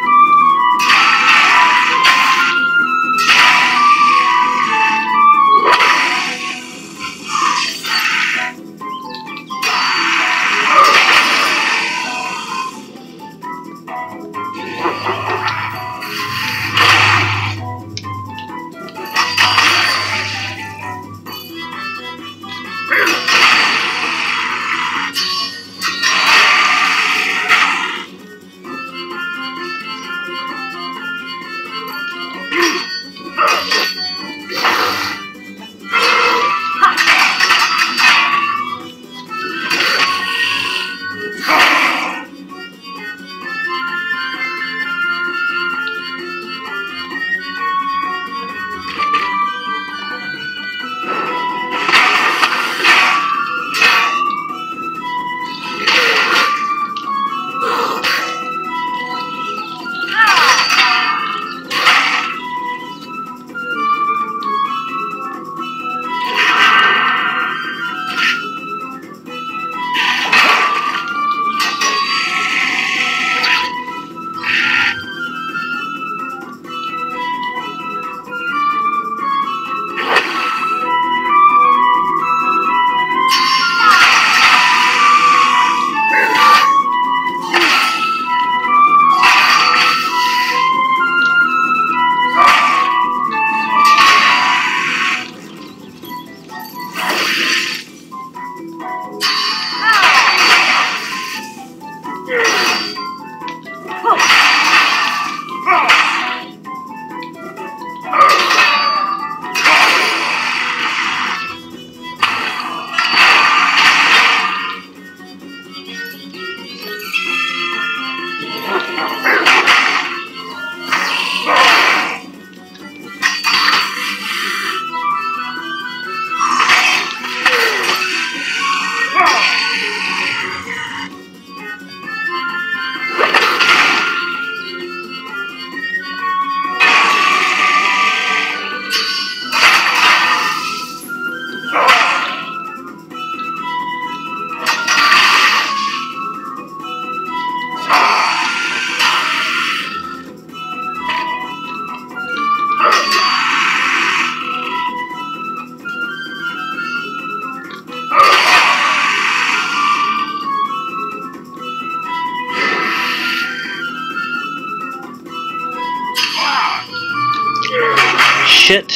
Shit.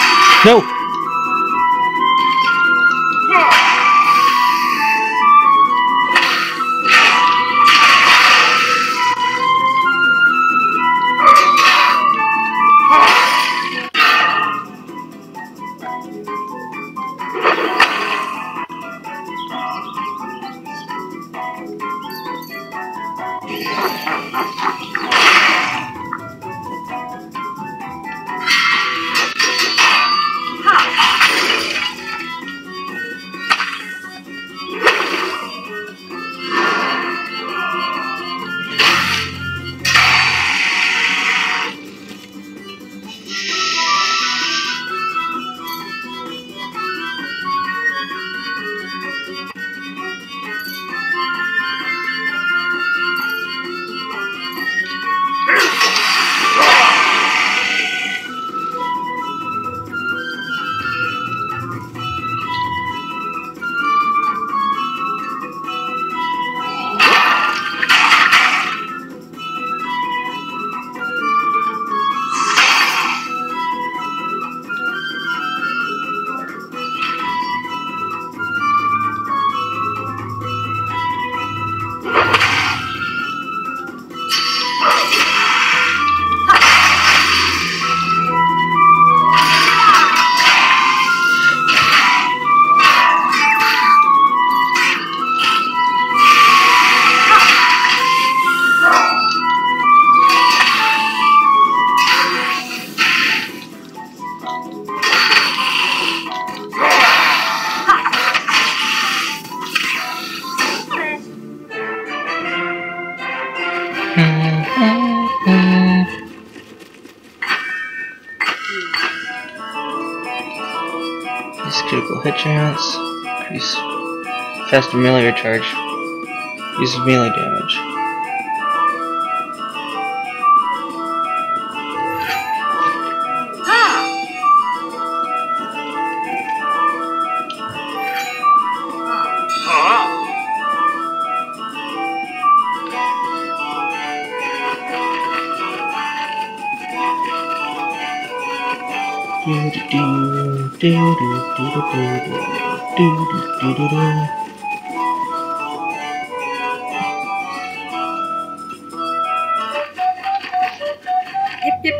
No! Increase critical hit chance. Increase faster melee recharge. Uses melee damage. Do do do do do do do do do do do. Yip yip.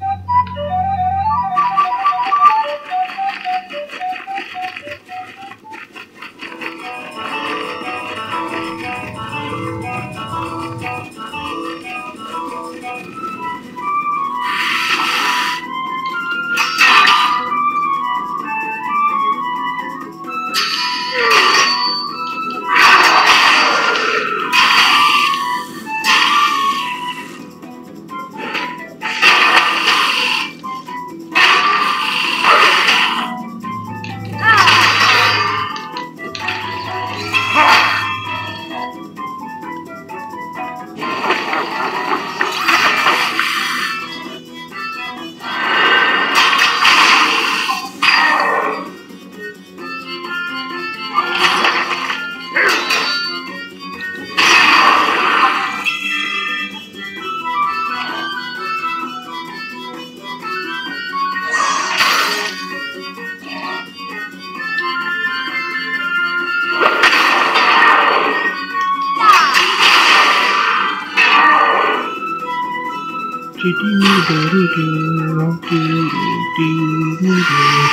Do do do do do do do do do.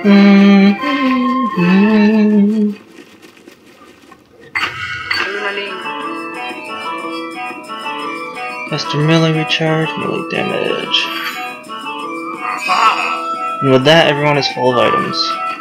Faster melee recharge, melee damage. And with that, everyone is full of items.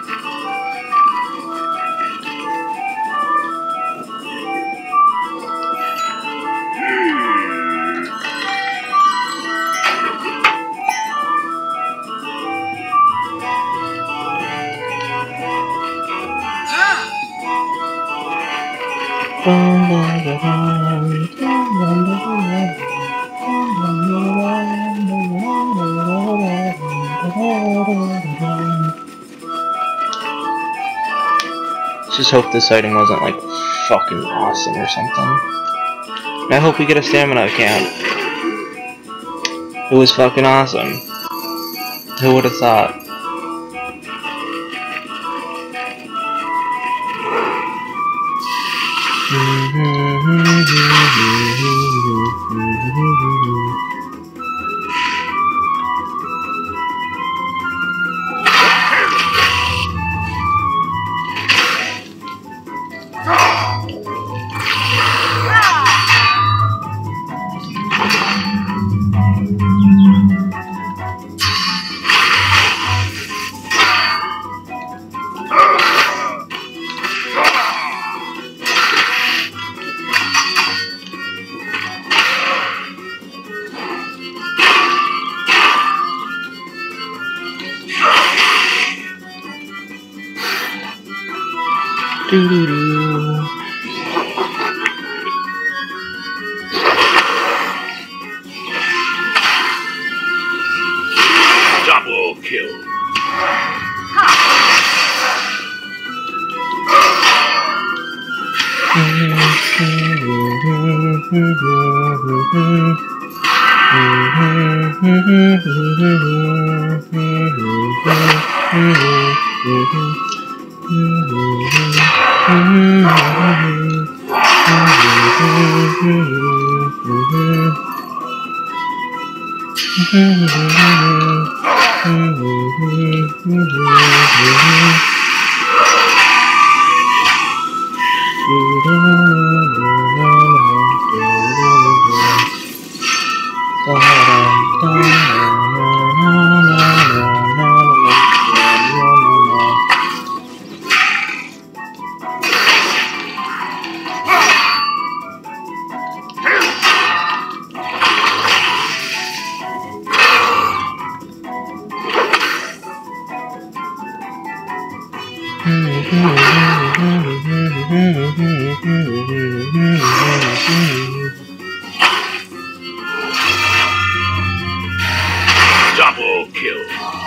Just hope this item wasn't like fucking awesome or something. I hope we get a stamina camp. It was fucking awesome. Who would have thought? Doo-doo-doo. Double kill. Double kill.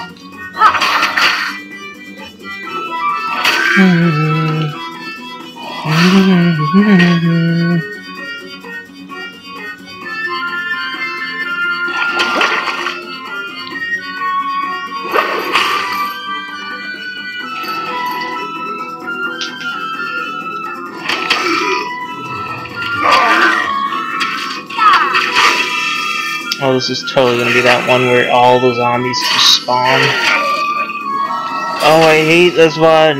Oh, this is totally gonna be that one where all the zombies just spawn. Oh, I hate this one.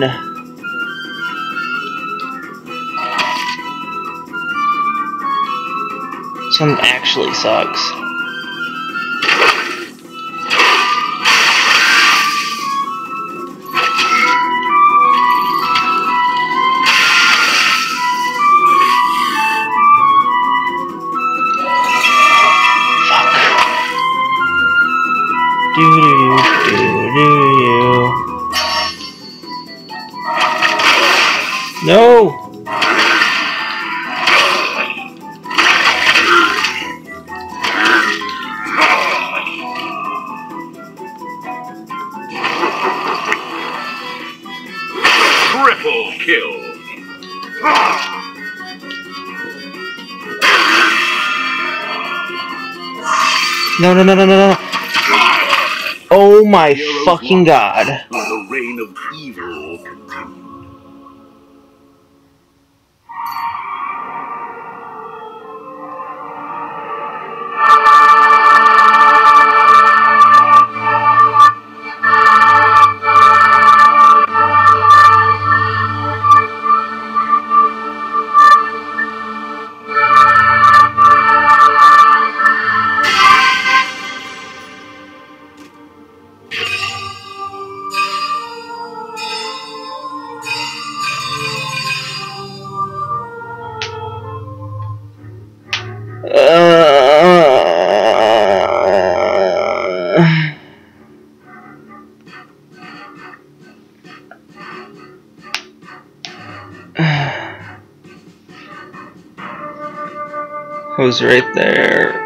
This one actually sucks. Do do do do do. No. Triple kill. No no no no no no. Oh my fucking god. The reign of evil continued. Who's right there?